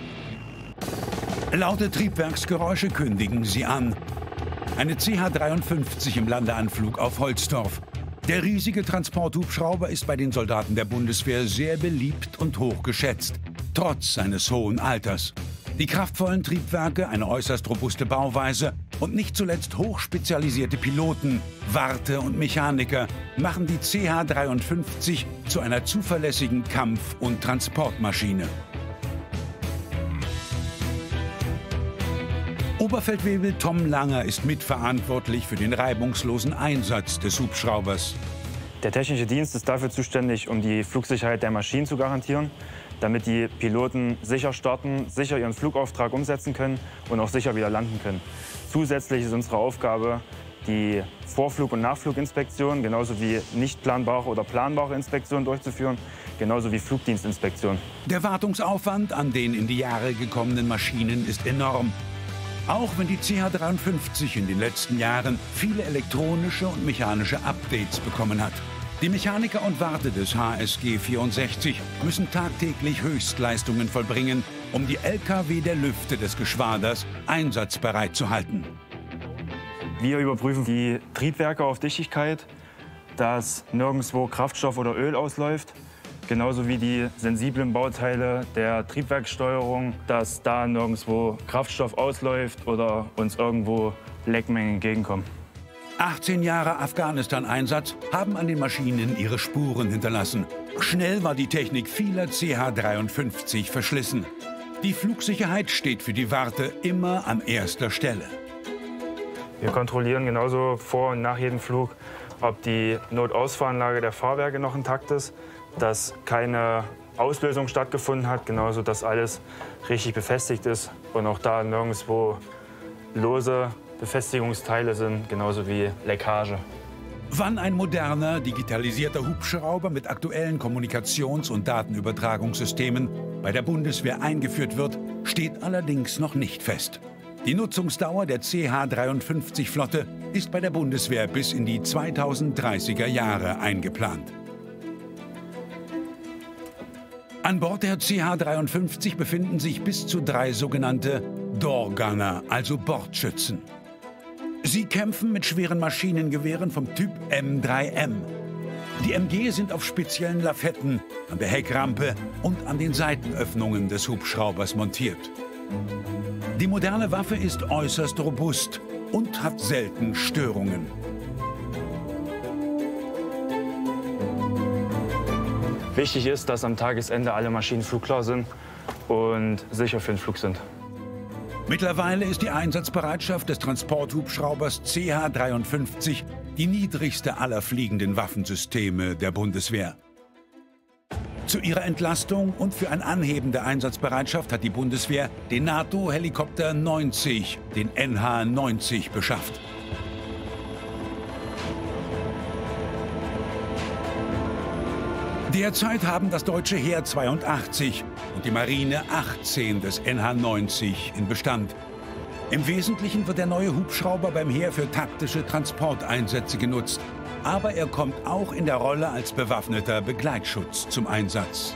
Laute Triebwerksgeräusche kündigen sie an. Eine C H dreiundfünfzig im Landeanflug auf Holzdorf. Der riesige Transporthubschrauber ist bei den Soldaten der Bundeswehr sehr beliebt und hoch geschätzt, trotz seines hohen Alters. Die kraftvollen Triebwerke, eine äußerst robuste Bauweise und nicht zuletzt hochspezialisierte Piloten, Warte und Mechaniker machen die C H dreiundfünfzig zu einer zuverlässigen Kampf- und Transportmaschine. Oberfeldwebel Tom Langer ist mitverantwortlich für den reibungslosen Einsatz des Hubschraubers. Der technische Dienst ist dafür zuständig, um die Flugsicherheit der Maschinen zu garantieren, damit die Piloten sicher starten, sicher ihren Flugauftrag umsetzen können und auch sicher wieder landen können. Zusätzlich ist unsere Aufgabe, die Vorflug- und Nachfluginspektion, genauso wie nicht planbare oder planbare Inspektionen durchzuführen, genauso wie Flugdienstinspektion. Der Wartungsaufwand an den in die Jahre gekommenen Maschinen ist enorm. Auch wenn die C H dreiundfünfzig in den letzten Jahren viele elektronische und mechanische Updates bekommen hat. Die Mechaniker und Warte des H S G vierundsechzig müssen tagtäglich Höchstleistungen vollbringen, um die L K W der Lüfte des Geschwaders einsatzbereit zu halten. Wir überprüfen die Triebwerke auf Dichtigkeit, dass nirgendwo Kraftstoff oder Öl ausläuft. Genauso wie die sensiblen Bauteile der Triebwerkssteuerung, dass da nirgendwo Kraftstoff ausläuft oder uns irgendwo Leckmengen entgegenkommen. achtzehn Jahre Afghanistan-Einsatz haben an den Maschinen ihre Spuren hinterlassen. Schnell war die Technik vieler C H dreiundfünfzig verschlissen. Die Flugsicherheit steht für die Warte immer an erster Stelle. Wir kontrollieren genauso vor und nach jedem Flug, ob die Notausfahranlage der Fahrwerke noch intakt ist, dass keine Auslösung stattgefunden hat, genauso dass alles richtig befestigt ist und auch da nirgendwo lose Befestigungsteile sind, genauso wie Leckage. Wann ein moderner, digitalisierter Hubschrauber mit aktuellen Kommunikations- und Datenübertragungssystemen bei der Bundeswehr eingeführt wird, steht allerdings noch nicht fest. Die Nutzungsdauer der C H dreiundfünfzig-Flotte ist bei der Bundeswehr bis in die zweitausenddreißiger Jahre eingeplant. An Bord der C H dreiundfünfzig befinden sich bis zu drei sogenannte Door-Gunner, also Bordschützen. Sie kämpfen mit schweren Maschinengewehren vom Typ M drei M. Die M G sind auf speziellen Lafetten an der Heckrampe und an den Seitenöffnungen des Hubschraubers montiert. Die moderne Waffe ist äußerst robust und hat selten Störungen. Wichtig ist, dass am Tagesende alle Maschinen flugklar sind und sicher für den Flug sind. Mittlerweile ist die Einsatzbereitschaft des Transporthubschraubers C H dreiundfünfzig die niedrigste aller fliegenden Waffensysteme der Bundeswehr. Zu ihrer Entlastung und für ein Anheben der Einsatzbereitschaft hat die Bundeswehr den NATO-Helikopter neunzig, den N H neunzig, beschafft. Derzeit haben das deutsche Heer zweiundachtzig und die Marine achtzehn des N H neunzig in Bestand. Im Wesentlichen wird der neue Hubschrauber beim Heer für taktische Transporteinsätze genutzt. Aber er kommt auch in der Rolle als bewaffneter Begleitschutz zum Einsatz.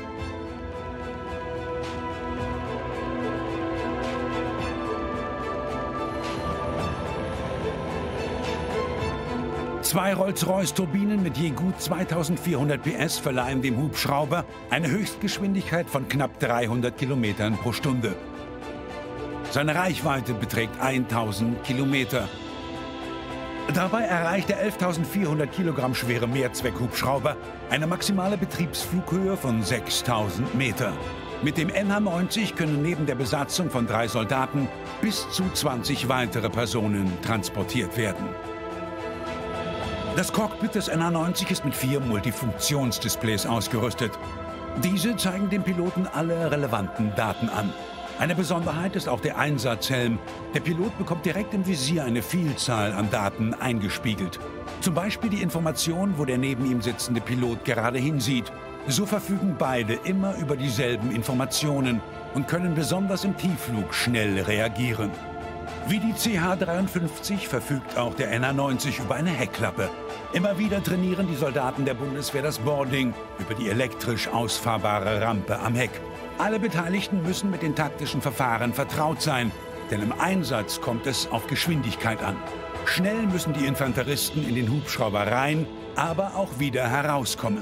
Zwei Rolls-Royce-Turbinen mit je gut zweitausendvierhundert P S verleihen dem Hubschrauber eine Höchstgeschwindigkeit von knapp dreihundert Kilometern pro Stunde. Seine Reichweite beträgt tausend Kilometer. Dabei erreicht der elftausendvierhundert Kilogramm schwere Mehrzweckhubschrauber eine maximale Betriebsflughöhe von sechstausend Meter. Mit dem N H neunzig können neben der Besatzung von drei Soldaten bis zu zwanzig weitere Personen transportiert werden. Das Cockpit des N H neunzig ist mit vier Multifunktionsdisplays ausgerüstet. Diese zeigen dem Piloten alle relevanten Daten an. Eine Besonderheit ist auch der Einsatzhelm. Der Pilot bekommt direkt im Visier eine Vielzahl an Daten eingespiegelt. Zum Beispiel die Information, wo der neben ihm sitzende Pilot gerade hinsieht. So verfügen beide immer über dieselben Informationen und können besonders im Tiefflug schnell reagieren. Wie die C H dreiundfünfzig verfügt auch der N H neunzig über eine Heckklappe. Immer wieder trainieren die Soldaten der Bundeswehr das Boarding über die elektrisch ausfahrbare Rampe am Heck. Alle Beteiligten müssen mit den taktischen Verfahren vertraut sein, denn im Einsatz kommt es auf Geschwindigkeit an. Schnell müssen die Infanteristen in den Hubschrauber rein, aber auch wieder herauskommen.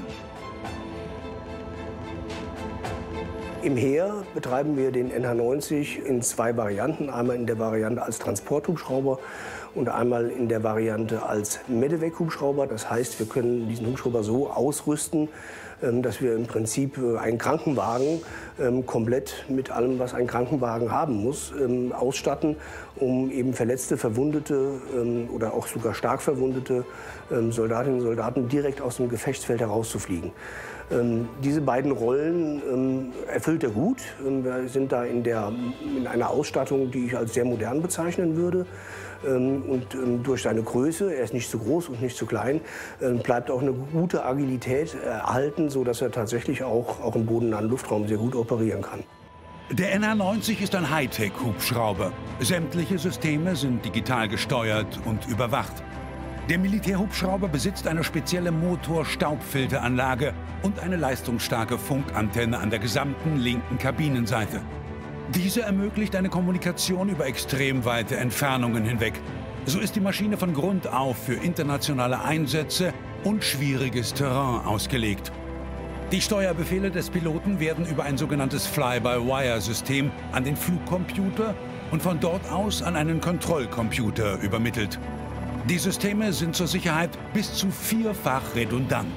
Im Heer betreiben wir den N H neunzig in zwei Varianten. Einmal in der Variante als Transporthubschrauber und einmal in der Variante als Medevac-Hubschrauber. Das heißt, wir können diesen Hubschrauber so ausrüsten, dass wir im Prinzip einen Krankenwagen komplett mit allem, was ein Krankenwagen haben muss, ausstatten, um eben verletzte, verwundete oder auch sogar stark verwundete Soldatinnen und Soldaten direkt aus dem Gefechtsfeld herauszufliegen. Diese beiden Rollen erfüllt er gut. Wir sind da in, der, in einer Ausstattung, die ich als sehr modern bezeichnen würde. Und durch seine Größe, er ist nicht zu groß und nicht zu klein, bleibt auch eine gute Agilität erhalten, sodass er tatsächlich auch, auch im bodennahen Luftraum sehr gut operieren kann. Der N H neunzig ist ein Hightech-Hubschrauber. Sämtliche Systeme sind digital gesteuert und überwacht. Der Militärhubschrauber besitzt eine spezielle Motor-Staubfilteranlage und eine leistungsstarke Funkantenne an der gesamten linken Kabinenseite. Diese ermöglicht eine Kommunikation über extrem weite Entfernungen hinweg. So ist die Maschine von Grund auf für internationale Einsätze und schwieriges Terrain ausgelegt. Die Steuerbefehle des Piloten werden über ein sogenanntes Fly-by-Wire-System an den Flugcomputer und von dort aus an einen Kontrollcomputer übermittelt. Die Systeme sind zur Sicherheit bis zu vierfach redundant.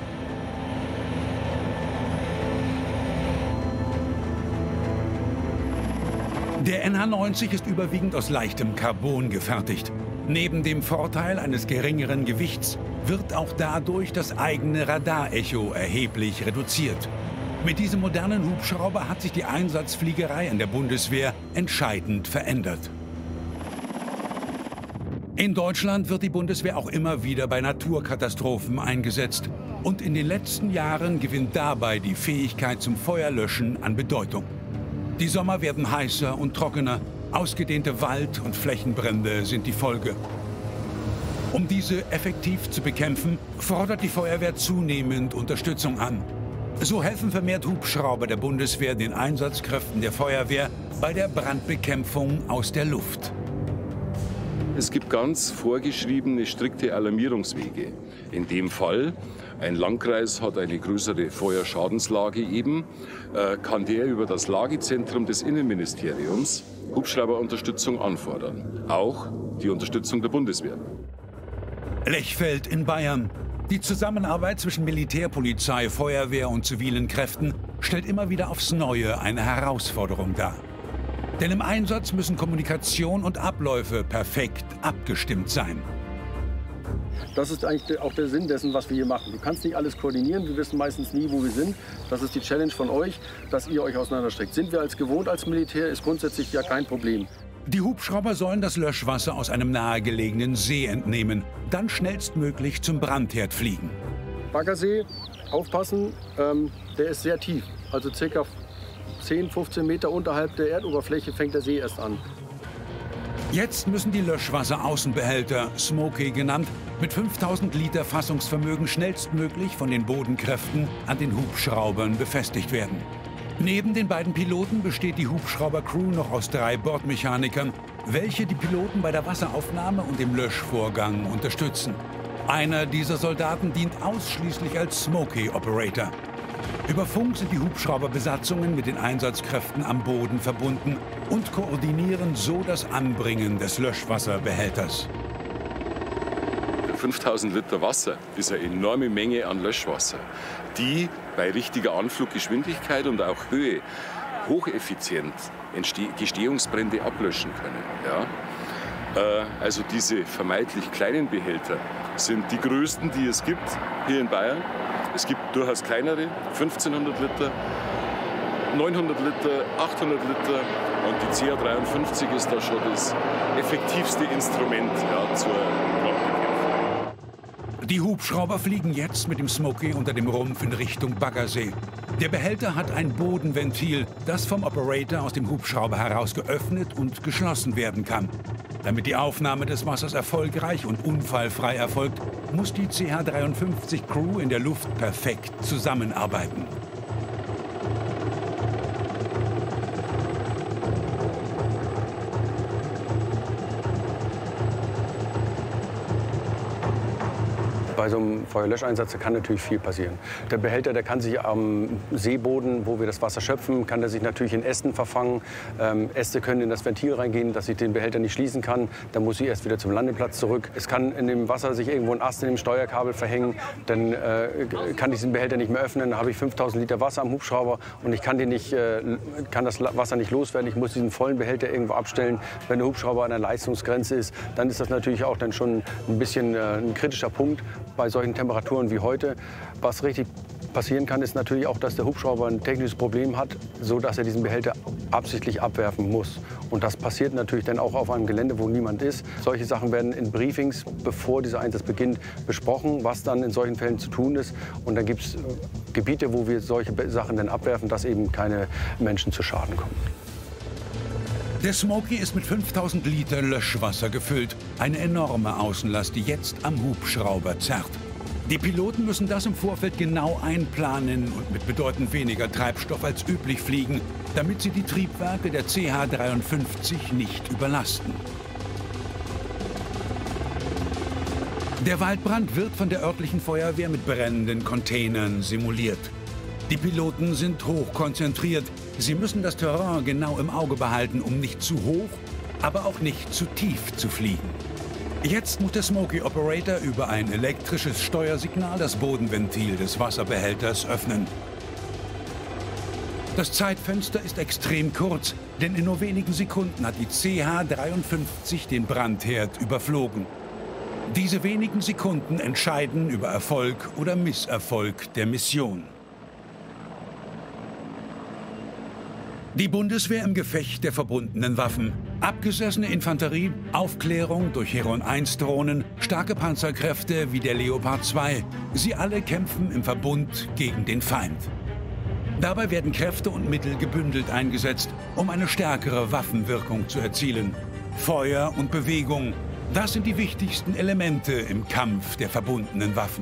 Der N H neunzig ist überwiegend aus leichtem Carbon gefertigt. Neben dem Vorteil eines geringeren Gewichts wird auch dadurch das eigene Radarecho erheblich reduziert. Mit diesem modernen Hubschrauber hat sich die Einsatzfliegerei in der Bundeswehr entscheidend verändert. In Deutschland wird die Bundeswehr auch immer wieder bei Naturkatastrophen eingesetzt. Und in den letzten Jahren gewinnt dabei die Fähigkeit zum Feuerlöschen an Bedeutung. Die Sommer werden heißer und trockener. Ausgedehnte Wald- und Flächenbrände sind die Folge. Um diese effektiv zu bekämpfen, fordert die Feuerwehr zunehmend Unterstützung an. So helfen vermehrt Hubschrauber der Bundeswehr den Einsatzkräften der Feuerwehr bei der Brandbekämpfung aus der Luft. Es gibt ganz vorgeschriebene, strikte Alarmierungswege. In dem Fall, ein Landkreis hat eine größere Feuerschadenslage eben, äh, kann der über das Lagezentrum des Innenministeriums Hubschrauberunterstützung anfordern. Auch die Unterstützung der Bundeswehr. Lechfeld in Bayern. Die Zusammenarbeit zwischen Militär, Polizei, Feuerwehr und zivilen Kräften stellt immer wieder aufs Neue eine Herausforderung dar. Denn im Einsatz müssen Kommunikation und Abläufe perfekt abgestimmt sein. Das ist eigentlich auch der Sinn dessen, was wir hier machen. Du kannst nicht alles koordinieren, wir wissen meistens nie, wo wir sind. Das ist die Challenge von euch, dass ihr euch auseinanderstreckt. Sind wir als gewohnt als Militär, ist grundsätzlich ja kein Problem. Die Hubschrauber sollen das Löschwasser aus einem nahegelegenen See entnehmen, dann schnellstmöglich zum Brandherd fliegen. Baggersee, aufpassen, ähm, der ist sehr tief, also ca. zehn, fünfzehn Meter unterhalb der Erdoberfläche fängt der See erst an. Jetzt müssen die Löschwasseraußenbehälter, Smoky genannt, mit fünftausend Liter Fassungsvermögen schnellstmöglich von den Bodenkräften an den Hubschraubern befestigt werden. Neben den beiden Piloten besteht die Hubschrauber-Crew noch aus drei Bordmechanikern, welche die Piloten bei der Wasseraufnahme und dem Löschvorgang unterstützen. Einer dieser Soldaten dient ausschließlich als Smoky-Operator. Über Funk sind die Hubschrauberbesatzungen mit den Einsatzkräften am Boden verbunden und koordinieren so das Anbringen des Löschwasserbehälters. fünftausend Liter Wasser ist eine enorme Menge an Löschwasser, die bei richtiger Anfluggeschwindigkeit und auch Höhe hocheffizient Gestehungsbrände ablöschen können. Ja? Äh, also diese vermeintlich kleinen Behälter sind die größten, die es gibt hier in Bayern. Es gibt durchaus kleinere, fünfzehnhundert Liter, neunhundert Liter, achthundert Liter und die C H dreiundfünfzig ist da schon das effektivste Instrument ja, zur Brandbekämpfung. Die Hubschrauber fliegen jetzt mit dem Smoky unter dem Rumpf in Richtung Baggersee. Der Behälter hat ein Bodenventil, das vom Operator aus dem Hubschrauber heraus geöffnet und geschlossen werden kann. Damit die Aufnahme des Wassers erfolgreich und unfallfrei erfolgt, muss die C H dreiundfünfzig Crew in der Luft perfekt zusammenarbeiten. Bei so einem Feuerlöscheinsatz kann natürlich viel passieren. Der Behälter, der kann sich am Seeboden, wo wir das Wasser schöpfen, kann der sich natürlich in Ästen verfangen. Ähm, Äste können in das Ventil reingehen, dass ich den Behälter nicht schließen kann. Dann muss ich erst wieder zum Landeplatz zurück. Es kann in dem Wasser sich irgendwo ein Ast in dem Steuerkabel verhängen. Dann äh, kann ich diesen Behälter nicht mehr öffnen. Dann habe ich fünftausend Liter Wasser am Hubschrauber und ich kann, den nicht, äh, kann das Wasser nicht loswerden. Ich muss diesen vollen Behälter irgendwo abstellen. Wenn der Hubschrauber an der Leistungsgrenze ist, dann ist das natürlich auch dann schon ein bisschen äh, ein kritischer Punkt. Bei solchen Temperaturen wie heute. Was richtig passieren kann, ist natürlich auch, dass der Hubschrauber ein technisches Problem hat, so dass er diesen Behälter absichtlich abwerfen muss. Und das passiert natürlich dann auch auf einem Gelände, wo niemand ist. Solche Sachen werden in Briefings, bevor dieser Einsatz beginnt, besprochen, was dann in solchen Fällen zu tun ist. Und dann gibt es Gebiete, wo wir solche Sachen dann abwerfen, dass eben keine Menschen zu Schaden kommen. Der Smoky ist mit fünftausend Liter Löschwasser gefüllt. Eine enorme Außenlast, die jetzt am Hubschrauber zerrt. Die Piloten müssen das im Vorfeld genau einplanen und mit bedeutend weniger Treibstoff als üblich fliegen, damit sie die Triebwerke der C H dreiundfünfzig nicht überlasten. Der Waldbrand wird von der örtlichen Feuerwehr mit brennenden Containern simuliert. Die Piloten sind hoch konzentriert. Sie müssen das Terrain genau im Auge behalten, um nicht zu hoch, aber auch nicht zu tief zu fliegen. Jetzt muss der Smoky Operator über ein elektrisches Steuersignal das Bodenventil des Wasserbehälters öffnen. Das Zeitfenster ist extrem kurz, denn in nur wenigen Sekunden hat die C H dreiundfünfzig den Brandherd überflogen. Diese wenigen Sekunden entscheiden über Erfolg oder Misserfolg der Mission. Die Bundeswehr im Gefecht der verbundenen Waffen. Abgesessene Infanterie, Aufklärung durch Heron eins Drohnen, starke Panzerkräfte wie der Leopard zwei. Sie alle kämpfen im Verbund gegen den Feind. Dabei werden Kräfte und Mittel gebündelt eingesetzt, um eine stärkere Waffenwirkung zu erzielen. Feuer und Bewegung, das sind die wichtigsten Elemente im Kampf der verbundenen Waffen.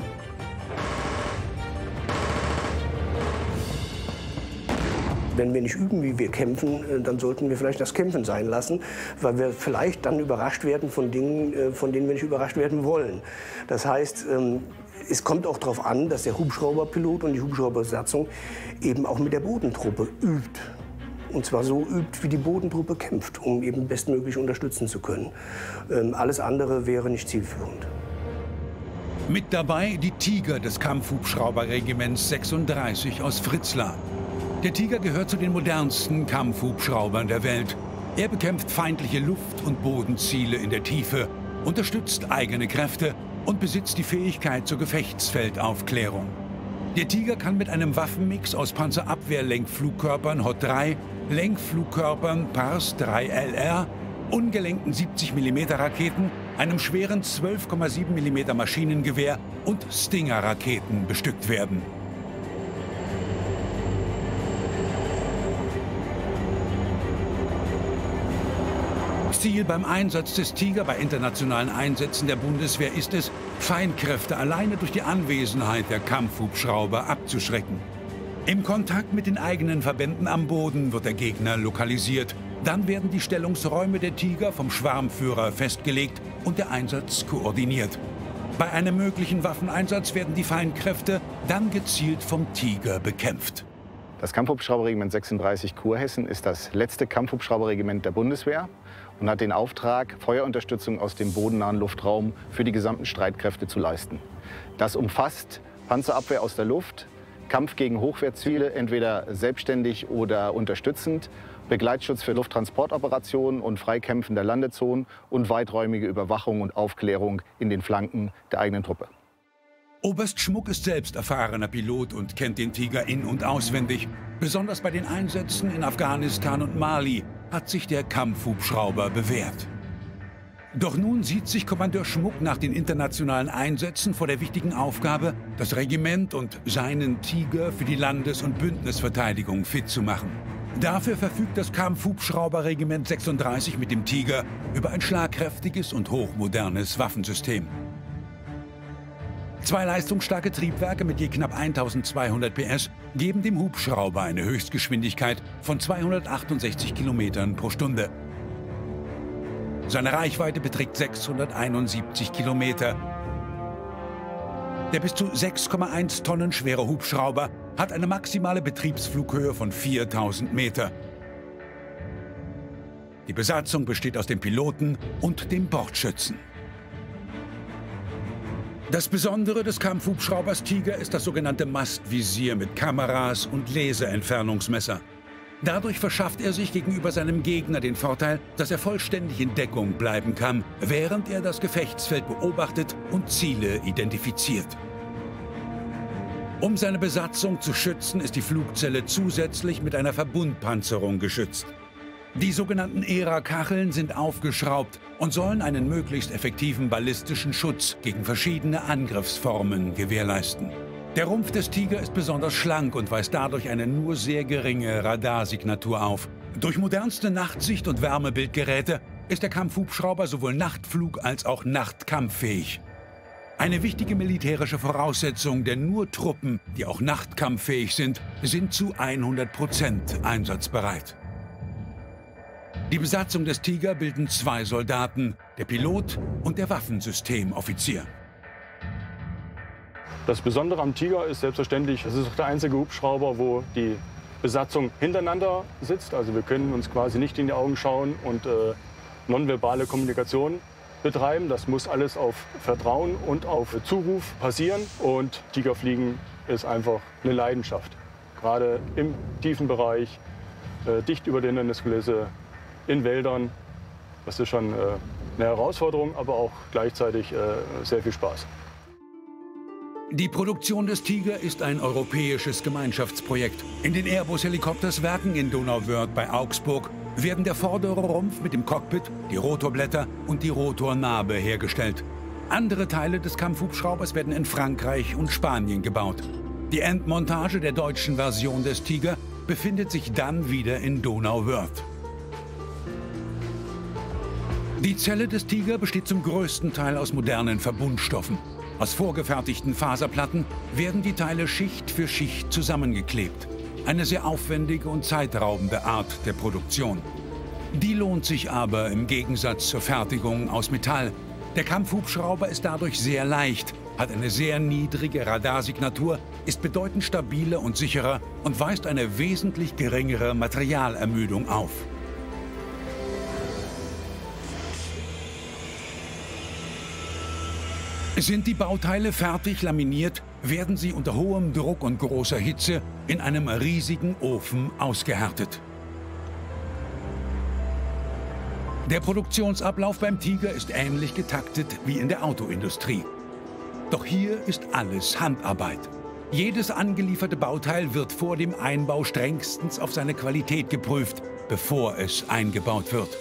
Wenn wir nicht üben, wie wir kämpfen, dann sollten wir vielleicht das Kämpfen sein lassen, weil wir vielleicht dann überrascht werden von Dingen, von denen wir nicht überrascht werden wollen. Das heißt, es kommt auch darauf an, dass der Hubschrauberpilot und die Hubschrauberbesatzung eben auch mit der Bodentruppe übt. Und zwar so übt, wie die Bodentruppe kämpft, um eben bestmöglich unterstützen zu können. Alles andere wäre nicht zielführend. Mit dabei die Tiger des Kampfhubschrauberregiments sechsunddreißig aus Fritzlar. Der Tiger gehört zu den modernsten Kampfhubschraubern der Welt. Er bekämpft feindliche Luft- und Bodenziele in der Tiefe, unterstützt eigene Kräfte und besitzt die Fähigkeit zur Gefechtsfeldaufklärung. Der Tiger kann mit einem Waffenmix aus Panzerabwehr-Lenkflugkörpern H O T drei, Lenkflugkörpern Pars drei L R, ungelenkten siebzig Millimeter Raketen, einem schweren zwölf Komma sieben Millimeter Maschinengewehr und Stinger-Raketen bestückt werden. Ziel beim Einsatz des Tiger bei internationalen Einsätzen der Bundeswehr ist es, Feindkräfte alleine durch die Anwesenheit der Kampfhubschrauber abzuschrecken. Im Kontakt mit den eigenen Verbänden am Boden wird der Gegner lokalisiert. Dann werden die Stellungsräume der Tiger vom Schwarmführer festgelegt und der Einsatz koordiniert. Bei einem möglichen Waffeneinsatz werden die Feindkräfte dann gezielt vom Tiger bekämpft. Das Kampfhubschrauberregiment sechsunddreißig Kurhessen ist das letzte Kampfhubschrauberregiment der Bundeswehr und hat den Auftrag, Feuerunterstützung aus dem bodennahen Luftraum für die gesamten Streitkräfte zu leisten. Das umfasst Panzerabwehr aus der Luft, Kampf gegen Hochwertziele, entweder selbstständig oder unterstützend, Begleitschutz für Lufttransportoperationen und Freikämpfen der Landezonen und weiträumige Überwachung und Aufklärung in den Flanken der eigenen Truppe. Oberst Schmuck ist selbst erfahrener Pilot und kennt den Tiger in- und auswendig. Besonders bei den Einsätzen in Afghanistan und Mali hat sich der Kampfhubschrauber bewährt. Doch nun sieht sich Kommandeur Schmuck nach den internationalen Einsätzen vor der wichtigen Aufgabe, das Regiment und seinen Tiger für die Landes- und Bündnisverteidigung fit zu machen. Dafür verfügt das Kampfhubschrauberregiment sechsunddreißig mit dem Tiger über ein schlagkräftiges und hochmodernes Waffensystem. Zwei leistungsstarke Triebwerke mit je knapp eintausendzweihundert P S geben dem Hubschrauber eine Höchstgeschwindigkeit von zweihundertachtundsechzig Kilometern pro Stunde. Seine Reichweite beträgt sechshunderteinundsiebzig Kilometer. Der bis zu sechs Komma eins Tonnen schwere Hubschrauber hat eine maximale Betriebsflughöhe von viertausend Meter. Die Besatzung besteht aus dem Piloten und dem Bordschützen. Das Besondere des Kampfhubschraubers Tiger ist das sogenannte Mastvisier mit Kameras und Laserentfernungsmesser. Dadurch verschafft er sich gegenüber seinem Gegner den Vorteil, dass er vollständig in Deckung bleiben kann, während er das Gefechtsfeld beobachtet und Ziele identifiziert. Um seine Besatzung zu schützen, ist die Flugzelle zusätzlich mit einer Verbundpanzerung geschützt. Die sogenannten E R A-Kacheln sind aufgeschraubt und sollen einen möglichst effektiven ballistischen Schutz gegen verschiedene Angriffsformen gewährleisten. Der Rumpf des Tiger ist besonders schlank und weist dadurch eine nur sehr geringe Radarsignatur auf. Durch modernste Nachtsicht- und Wärmebildgeräte ist der Kampfhubschrauber sowohl Nachtflug- als auch Nachtkampffähig. Eine wichtige militärische Voraussetzung, denn nur Truppen, die auch nachtkampffähig sind, sind zu hundert Prozent einsatzbereit. Die Besatzung des Tiger bilden zwei Soldaten, der Pilot und der Waffensystemoffizier. Das Besondere am Tiger ist selbstverständlich, es ist auch der einzige Hubschrauber, wo die Besatzung hintereinander sitzt. Also wir können uns quasi nicht in die Augen schauen und äh, nonverbale Kommunikation betreiben. Das muss alles auf Vertrauen und auf Zuruf passieren. Und Tigerfliegen ist einfach eine Leidenschaft. Gerade im tiefen Bereich, äh, dicht über der Hinderniskulisse, in Wäldern. Das ist schon äh, eine Herausforderung, aber auch gleichzeitig äh, sehr viel Spaß. Die Produktion des Tiger ist ein europäisches Gemeinschaftsprojekt. In den Airbus-Helikopterswerken in Donauwörth bei Augsburg werden der vordere Rumpf mit dem Cockpit, die Rotorblätter und die Rotornabe hergestellt. Andere Teile des Kampfhubschraubers werden in Frankreich und Spanien gebaut. Die Endmontage der deutschen Version des Tiger befindet sich dann wieder in Donauwörth. Die Zelle des Tiger besteht zum größten Teil aus modernen Verbundstoffen. Aus vorgefertigten Faserplatten werden die Teile Schicht für Schicht zusammengeklebt. Eine sehr aufwendige und zeitraubende Art der Produktion. Die lohnt sich aber im Gegensatz zur Fertigung aus Metall. Der Kampfhubschrauber ist dadurch sehr leicht, hat eine sehr niedrige Radarsignatur, ist bedeutend stabiler und sicherer und weist eine wesentlich geringere Materialermüdung auf. Sind die Bauteile fertig laminiert, werden sie unter hohem Druck und großer Hitze in einem riesigen Ofen ausgehärtet. Der Produktionsablauf beim Tiger ist ähnlich getaktet wie in der Autoindustrie. Doch hier ist alles Handarbeit. Jedes angelieferte Bauteil wird vor dem Einbau strengstens auf seine Qualität geprüft, bevor es eingebaut wird.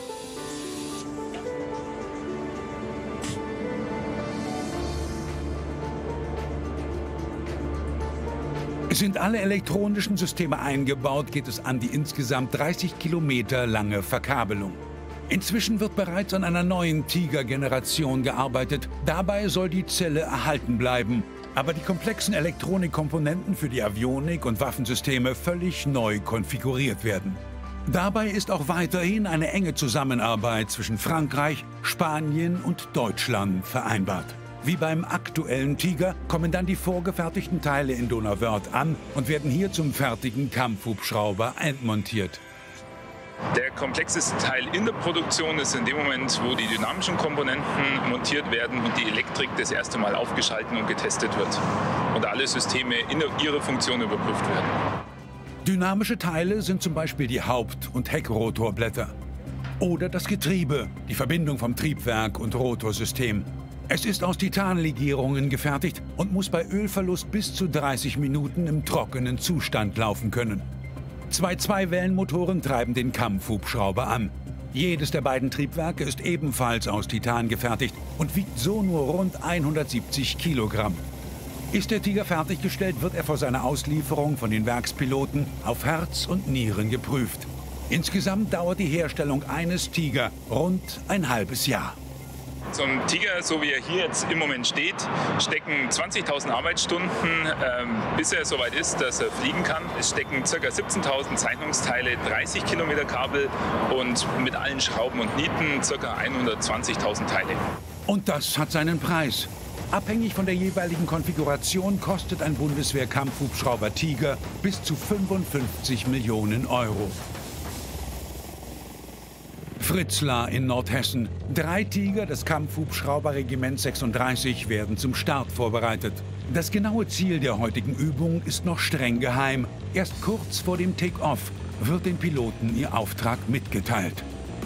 Sind alle elektronischen Systeme eingebaut, geht es an die insgesamt dreißig Kilometer lange Verkabelung. Inzwischen wird bereits an einer neuen Tiger-Generation gearbeitet. Dabei soll die Zelle erhalten bleiben, aber die komplexen Elektronikkomponenten für die Avionik und Waffensysteme völlig neu konfiguriert werden. Dabei ist auch weiterhin eine enge Zusammenarbeit zwischen Frankreich, Spanien und Deutschland vereinbart. Wie beim aktuellen Tiger kommen dann die vorgefertigten Teile in Donauwörth an und werden hier zum fertigen Kampfhubschrauber einmontiert. Der komplexeste Teil in der Produktion ist in dem Moment, wo die dynamischen Komponenten montiert werden und die Elektrik das erste Mal aufgeschaltet und getestet wird und alle Systeme in ihrer Funktion überprüft werden. Dynamische Teile sind zum Beispiel die Haupt- und Heckrotorblätter oder das Getriebe, die Verbindung vom Triebwerk und Rotorsystem. Es ist aus Titanlegierungen gefertigt und muss bei Ölverlust bis zu dreißig Minuten im trockenen Zustand laufen können. Zwei Zweiwellenmotoren treiben den Kampfhubschrauber an. Jedes der beiden Triebwerke ist ebenfalls aus Titan gefertigt und wiegt so nur rund hundertsiebzig Kilogramm. Ist der Tiger fertiggestellt, wird er vor seiner Auslieferung von den Werkspiloten auf Herz und Nieren geprüft. Insgesamt dauert die Herstellung eines Tiger rund ein halbes Jahr. Zum Tiger, so wie er hier jetzt im Moment steht, stecken zwanzigtausend Arbeitsstunden, ähm, bis er soweit ist, dass er fliegen kann. Es stecken ca. siebzehntausend Zeichnungsteile, dreißig Kilometer Kabel und mit allen Schrauben und Nieten ca. hundertzwanzigtausend Teile. Und das hat seinen Preis. Abhängig von der jeweiligen Konfiguration kostet ein Bundeswehr-Kampfhubschrauber Tiger bis zu fünfundfünfzig Millionen Euro. Fritzlar in Nordhessen. Drei Tiger des Kampfhubschrauberregiments sechsunddreißig werden zum Start vorbereitet. Das genaue Ziel der heutigen Übung ist noch streng geheim. Erst kurz vor dem Take-Off wird den Piloten ihr Auftrag mitgeteilt.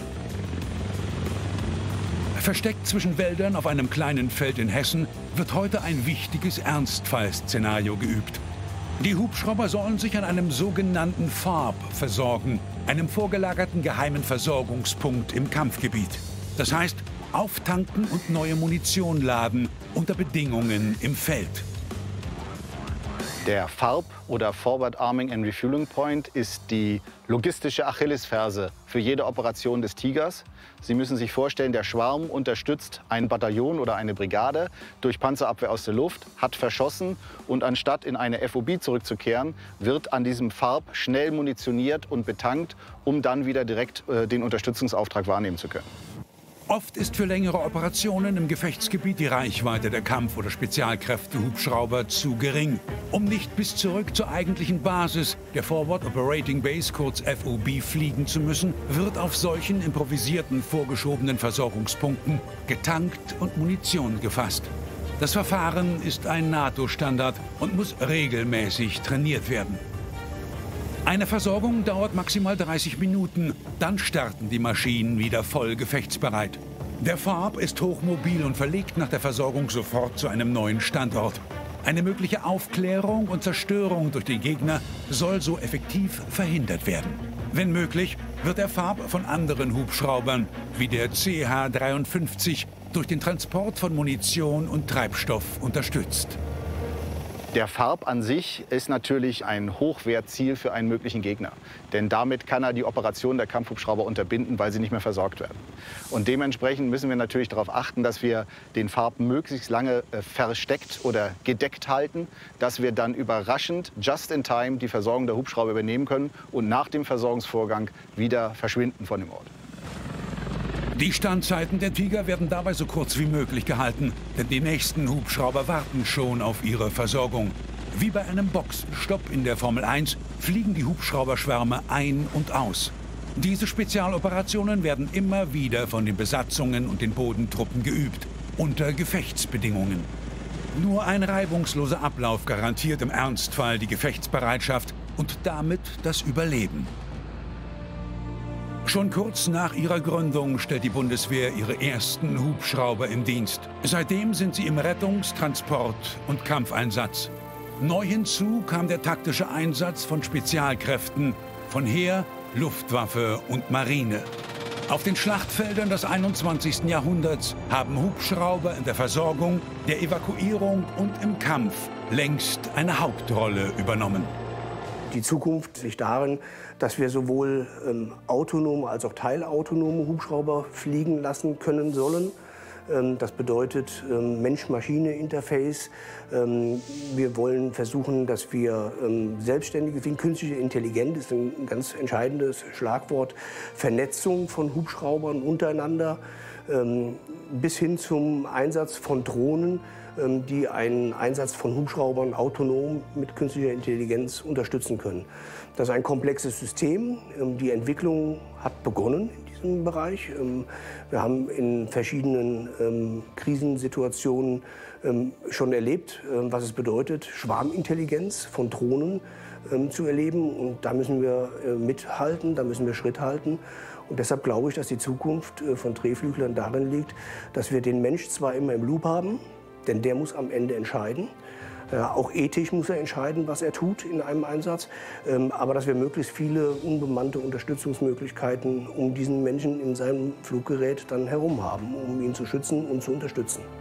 Versteckt zwischen Wäldern auf einem kleinen Feld in Hessen wird heute ein wichtiges Ernstfallszenario geübt. Die Hubschrauber sollen sich an einem sogenannten Farb versorgen, einem vorgelagerten geheimen Versorgungspunkt im Kampfgebiet. Das heißt, auftanken und neue Munition laden unter Bedingungen im Feld. Der Farb oder Forward Arming and Refueling Point ist die logistische Achillesferse für jede Operation des Tigers. Sie müssen sich vorstellen, der Schwarm unterstützt ein Bataillon oder eine Brigade durch Panzerabwehr aus der Luft, hat verschossen und anstatt in eine F O B zurückzukehren, wird an diesem Farb schnell munitioniert und betankt, um dann wieder direkt äh, den Unterstützungsauftrag wahrnehmen zu können. Oft ist für längere Operationen im Gefechtsgebiet die Reichweite der Kampf- oder Spezialkräfte-Hubschrauber zu gering. Um nicht bis zurück zur eigentlichen Basis, der Forward Operating Base, kurz F O B, fliegen zu müssen, wird auf solchen improvisierten vorgeschobenen Versorgungspunkten getankt und Munition gefasst. Das Verfahren ist ein NATO-Standard und muss regelmäßig trainiert werden. Eine Versorgung dauert maximal dreißig Minuten, dann starten die Maschinen wieder voll gefechtsbereit. Der Farb ist hochmobil und verlegt nach der Versorgung sofort zu einem neuen Standort. Eine mögliche Aufklärung und Zerstörung durch den Gegner soll so effektiv verhindert werden. Wenn möglich, wird der Farb von anderen Hubschraubern, wie der C H dreiundfünfzig, durch den Transport von Munition und Treibstoff unterstützt. Der Farb an sich ist natürlich ein Hochwertziel für einen möglichen Gegner. Denn damit kann er die Operation der Kampfhubschrauber unterbinden, weil sie nicht mehr versorgt werden. Und dementsprechend müssen wir natürlich darauf achten, dass wir den Farb möglichst lange äh, versteckt oder gedeckt halten, dass wir dann überraschend, just in time, die Versorgung der Hubschrauber übernehmen können und nach dem Versorgungsvorgang wieder verschwinden von dem Ort. Die Standzeiten der Tiger werden dabei so kurz wie möglich gehalten, denn die nächsten Hubschrauber warten schon auf ihre Versorgung. Wie bei einem Boxenstopp in der Formel eins fliegen die Hubschrauberschwärme ein und aus. Diese Spezialoperationen werden immer wieder von den Besatzungen und den Bodentruppen geübt, unter Gefechtsbedingungen. Nur ein reibungsloser Ablauf garantiert im Ernstfall die Gefechtsbereitschaft und damit das Überleben. Schon kurz nach ihrer Gründung stellt die Bundeswehr ihre ersten Hubschrauber im Dienst. Seitdem sind sie im Rettungs-, Transport- und Kampfeinsatz. Neu hinzu kam der taktische Einsatz von Spezialkräften von Heer, Luftwaffe und Marine. Auf den Schlachtfeldern des einundzwanzigsten Jahrhunderts haben Hubschrauber in der Versorgung, der Evakuierung und im Kampf längst eine Hauptrolle übernommen. Die Zukunft liegt darin, dass wir sowohl ähm, autonome als auch teilautonome Hubschrauber fliegen lassen können sollen. Ähm, das bedeutet ähm, Mensch-Maschine-Interface. Ähm, wir wollen versuchen, dass wir ähm, selbstständige, künstliche Intelligenz ist ein ganz entscheidendes Schlagwort, Vernetzung von Hubschraubern untereinander, ähm, bis hin zum Einsatz von Drohnen, die einen Einsatz von Hubschraubern autonom mit künstlicher Intelligenz unterstützen können. Das ist ein komplexes System. Die Entwicklung hat begonnen in diesem Bereich. Wir haben in verschiedenen Krisensituationen schon erlebt, was es bedeutet, Schwarmintelligenz von Drohnen zu erleben. Und da müssen wir mithalten, da müssen wir Schritt halten. Und deshalb glaube ich, dass die Zukunft von Drehflüglern darin liegt, dass wir den Mensch zwar immer im Loop haben, denn der muss am Ende entscheiden. Äh, auch ethisch muss er entscheiden, was er tut in einem Einsatz. Ähm, aber dass wir möglichst viele unbemannte Unterstützungsmöglichkeiten um diesen Menschen in seinem Fluggerät dann herum haben, um ihn zu schützen und zu unterstützen.